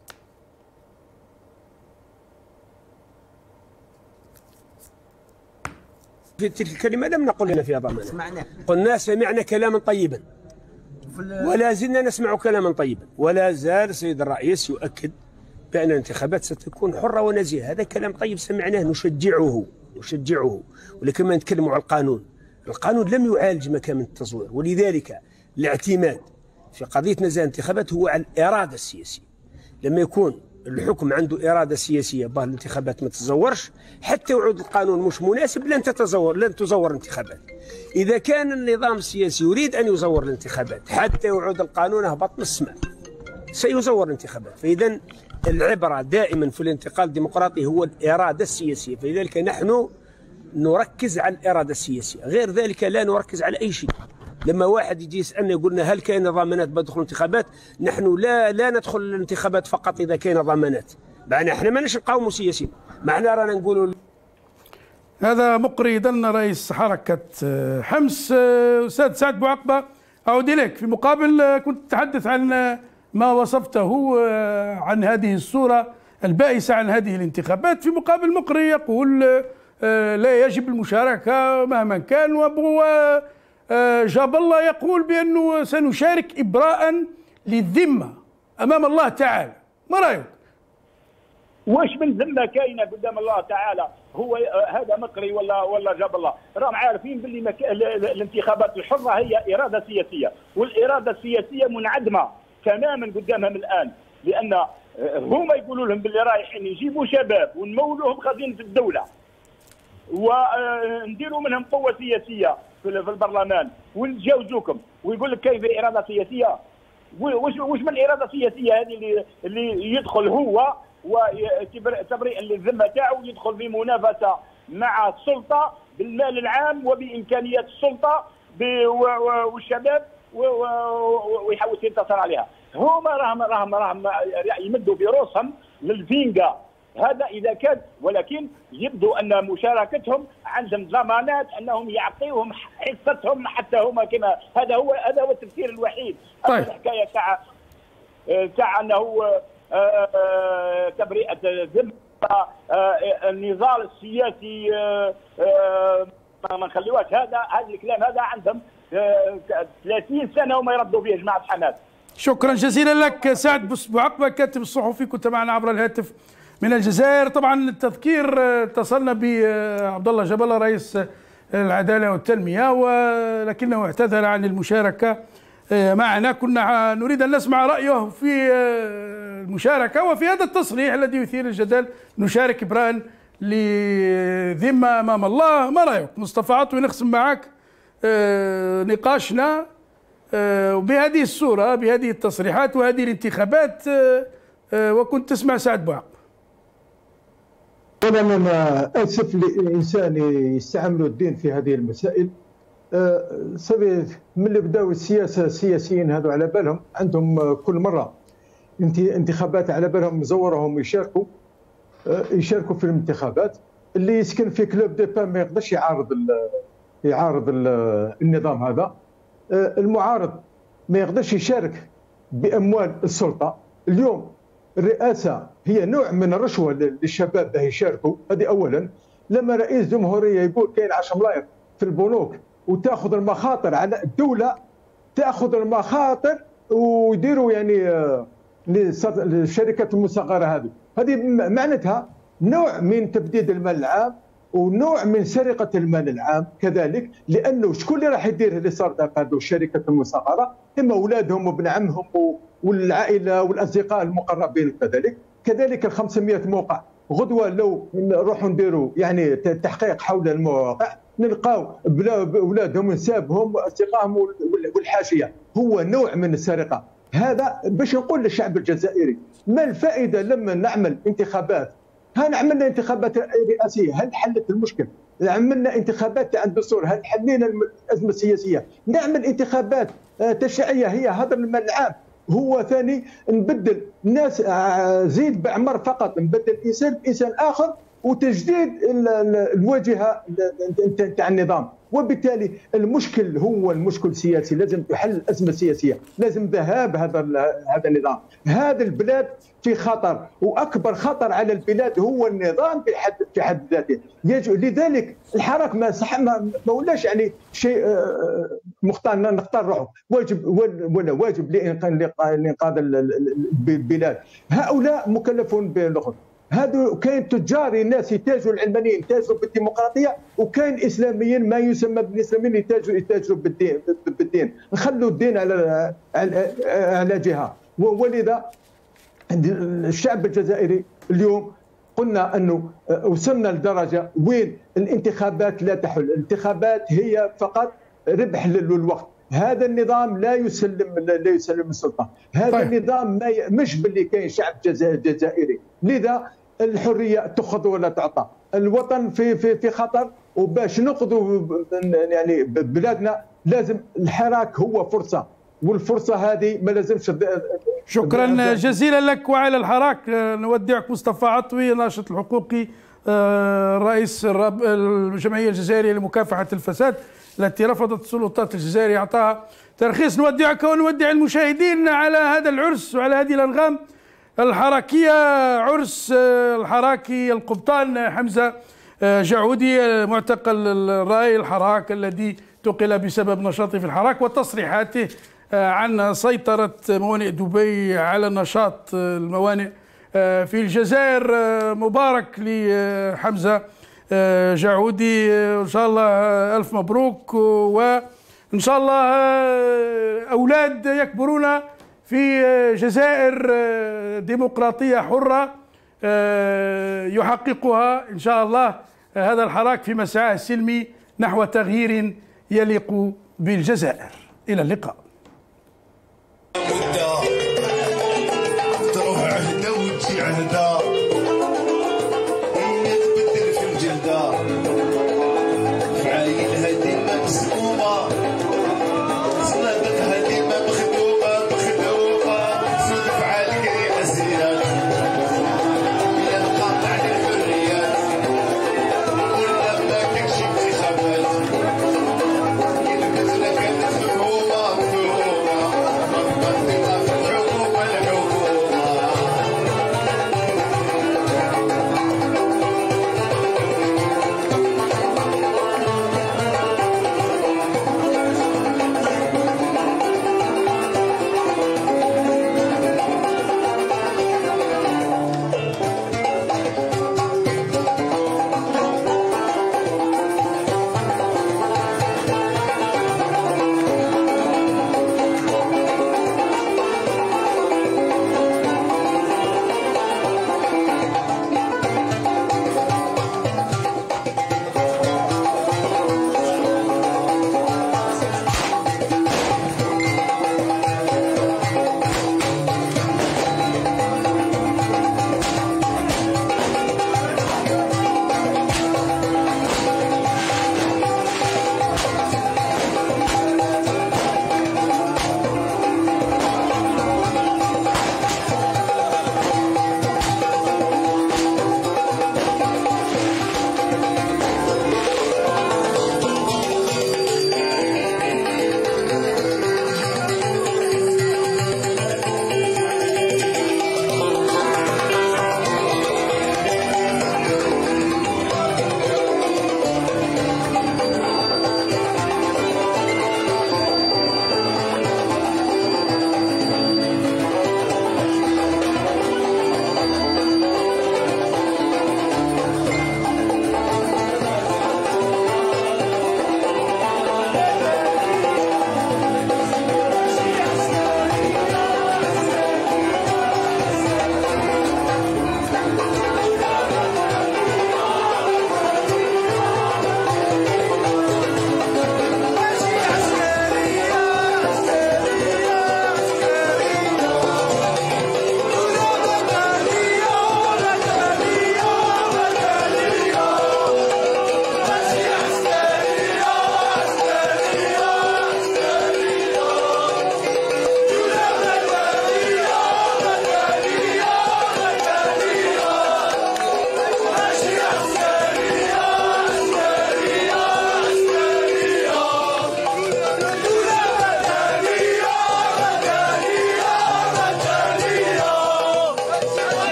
في تلك الكلمة لم نقل لنا فيها ضمانة، قلنا سمعنا كلاما طيبا ولا زلنا نسمع كلاما طيبا، ولا زال السيد الرئيس يؤكد بأن الانتخابات ستكون حرة ونزيهة. هذا كلام طيب سمعناه، نشجعه، ولكن ما نتكلموا على القانون لم يعالج مكامن التزوير، ولذلك الاعتماد في قضية نزاهة الانتخابات هو على الإرادة السياسية. لما يكون الحكم عنده إرادة سياسية باه الانتخابات ما تتزورش، حتى يعود القانون مش مناسب لن تزور الانتخابات. إذا كان النظام السياسي يريد أن يزور الانتخابات حتى يعود القانون هبط من السماء سيزور الانتخابات. فإذا العبرة دائما في الانتقال الديمقراطي هو الإرادة السياسية، فلذلك نحن نركز على الإرادة السياسية، غير ذلك لا نركز على أي شيء. لما واحد يجي يسألنا يقول لنا هل كاين ضمانات بدخول الانتخابات؟ نحن لا ندخل الانتخابات فقط إذا كاين ضمانات، معنا احنا ماناش نقاوموا سياسيين، معنا رانا نقولوا. هذا مقري دن رئيس حركة حمص. أستاذ سعد بوعقبة أعود إليك. في مقابل كنت تتحدث عن ما وصفته عن هذه الصورة البائسة عن هذه الانتخابات، في مقابل مقري يقول لا يجب المشاركة مهما كان، جاب الله يقول بأنه سنشارك إبراء للذمة أمام الله تعالى. ما رأيك؟ واش من ذمة كاينة قدام الله تعالى؟ هو هذا مقري ولا جاب الله؟ راهم عارفين باللي الانتخابات الحرة هي إرادة سياسية، والإرادة السياسية منعدمة تماما قدامهم الآن، لأن هما يقولوا لهم باللي رايحين يجيبوا شباب ونمولوهم خزينة الدولة ونديروا منهم قوة سياسية في البرلمان ونتجاوزوكم، ويقول لك كيف إرادة سياسية؟ وش من إرادة سياسية هذه اللي يدخل هو وتبرئ للذمة تاعو، يدخل في منافسة مع السلطة بالمال العام وبإمكانيات السلطة والشباب ويحاول ينتصر عليها. هما راهم يمدوا في رؤوسهم للفينجا، هذا إذا كان، ولكن يبدو أن مشاركتهم عندهم ضمانات أنهم يعطيهم حصتهم حتى هما كما هذا هو التفسير الوحيد. طيب. الحكاية تاع أنه تبرئة الذمة، النضال السياسي ما نخليوهاش. هذا الكلام هذا عندهم 30 سنة وما يردوا فيه جماعة حماس. شكرا جزيلا لك سعد بوعقبة كاتب الصحفي، كنت معنا عبر الهاتف من الجزائر. طبعا التذكير اتصلنا بعبد الله جبله رئيس العدالة والتنمية، ولكنه اعتذر عن المشاركة معنا، كنا نريد أن نسمع رأيه في المشاركة وفي هذا التصريح الذي يثير الجدل. نشارك بران لذمة أمام الله. ما رأيك مصطفى عطوي؟ نقسم معك نقاشنا بهذه الصورة، بهذه التصريحات وهذه الانتخابات، وكنت تسمع سعد بوعق. أنا ما أسف للإنسان يستعملوا الدين في هذه المسائل. من اللي بداوا السياسيين هذو على بالهم عندهم كل مرة انتخابات على بالهم مزورهم يشاركوا في الانتخابات. اللي يسكن في كلوب دي بان ما يقدرش يعارض النظام هذا. المعارض ما يقدرش يشارك بأموال السلطة. اليوم الرئاسة هي نوع من الرشوة للشباب باه يشاركوا، هذه أولا. لما رئيس جمهورية يقول كاين 10 ملاير في البنوك وتاخذ المخاطر على الدولة، تاخذ المخاطر ويديروا يعني للشركات المصغرة هذه معناتها نوع من تبديد المال العام ونوع من سرقة المال العام كذلك. لأنه شكون اللي راح يدير اللي صار هذو الشركات المصغرة؟ إما أولادهم وابن عمهم والعائلة والأصدقاء المقربين كذلك ال 500 موقع. غدوة لو نروحوا نديروا يعني تحقيق حول المواقع نلقاو أولادهم نسابهم وأصدقائهم والحاشية. هو نوع من السرقة هذا. باش نقول للشعب الجزائري ما الفائدة لما نعمل انتخابات؟ عملنا انتخابات رئاسية، هل حلت المشكل؟ عملنا انتخابات تاع الدستور، هل حلينا الأزمة السياسية؟ نعمل انتخابات تشريعية، هي هذا المال العام. هو ثاني نبدل الناس، زيد بعمر فقط، نبدل انسان بانسان اخر وتجديد الواجهه تاع النظام. وبالتالي المشكل هو المشكل السياسي، لازم تحل الازمه السياسيه، لازم ذهاب هذا النظام. هذا البلاد في خطر، واكبر خطر على البلاد هو النظام في حد ذاته. لذلك الحراك ما ولاش يعني شيء نختار روحه، واجب لانقاذ البلاد. هؤلاء مكلفون بالاخر. هذو كاين تجار الناس يتاجروا، العلمانيين يتاجروا بالديمقراطيه، وكاين اسلاميين ما يسمى بالاسلاميين يتاجروا بالدين. نخلوا الدين على جهه. ولذا الشعب الجزائري اليوم قلنا انه وصلنا لدرجه وين الانتخابات لا تحل. الانتخابات هي فقط ربح للوقت. هذا النظام لا يسلم السلطه. هذا النظام مش باللي كاين شعب جزائري. لذا الحريه تأخذ ولا تعطى. الوطن في خطر، وباش نقضوا يعني بلادنا لازم الحراك هو فرصه، والفرصه هذه ما لازمش. شكرا جزيلا لك وعلى الحراك. نودعك مصطفى عطوي، ناشط الحقوقي، رئيس الجمعيه الجزائريه لمكافحه الفساد التي رفضت السلطات الجزائريه اعطاها ترخيص. نودعك ونودع المشاهدين على هذا العرس وعلى هذه الانغام الحراكيه، عرس الحراكي القبطان حمزه جعودي، معتقل الراي الحراك الذي اعتقل بسبب نشاطه في الحراك وتصريحاته عن سيطره موانئ دبي على نشاط الموانئ في الجزائر. مبارك لحمزه جعودي، ان شاء الله الف مبروك، وان شاء الله اولاد يكبرون في جزائر ديمقراطيه حره يحققها ان شاء الله هذا الحراك في مسعاه السلمي نحو تغيير يليق بالجزائر. الى اللقاء.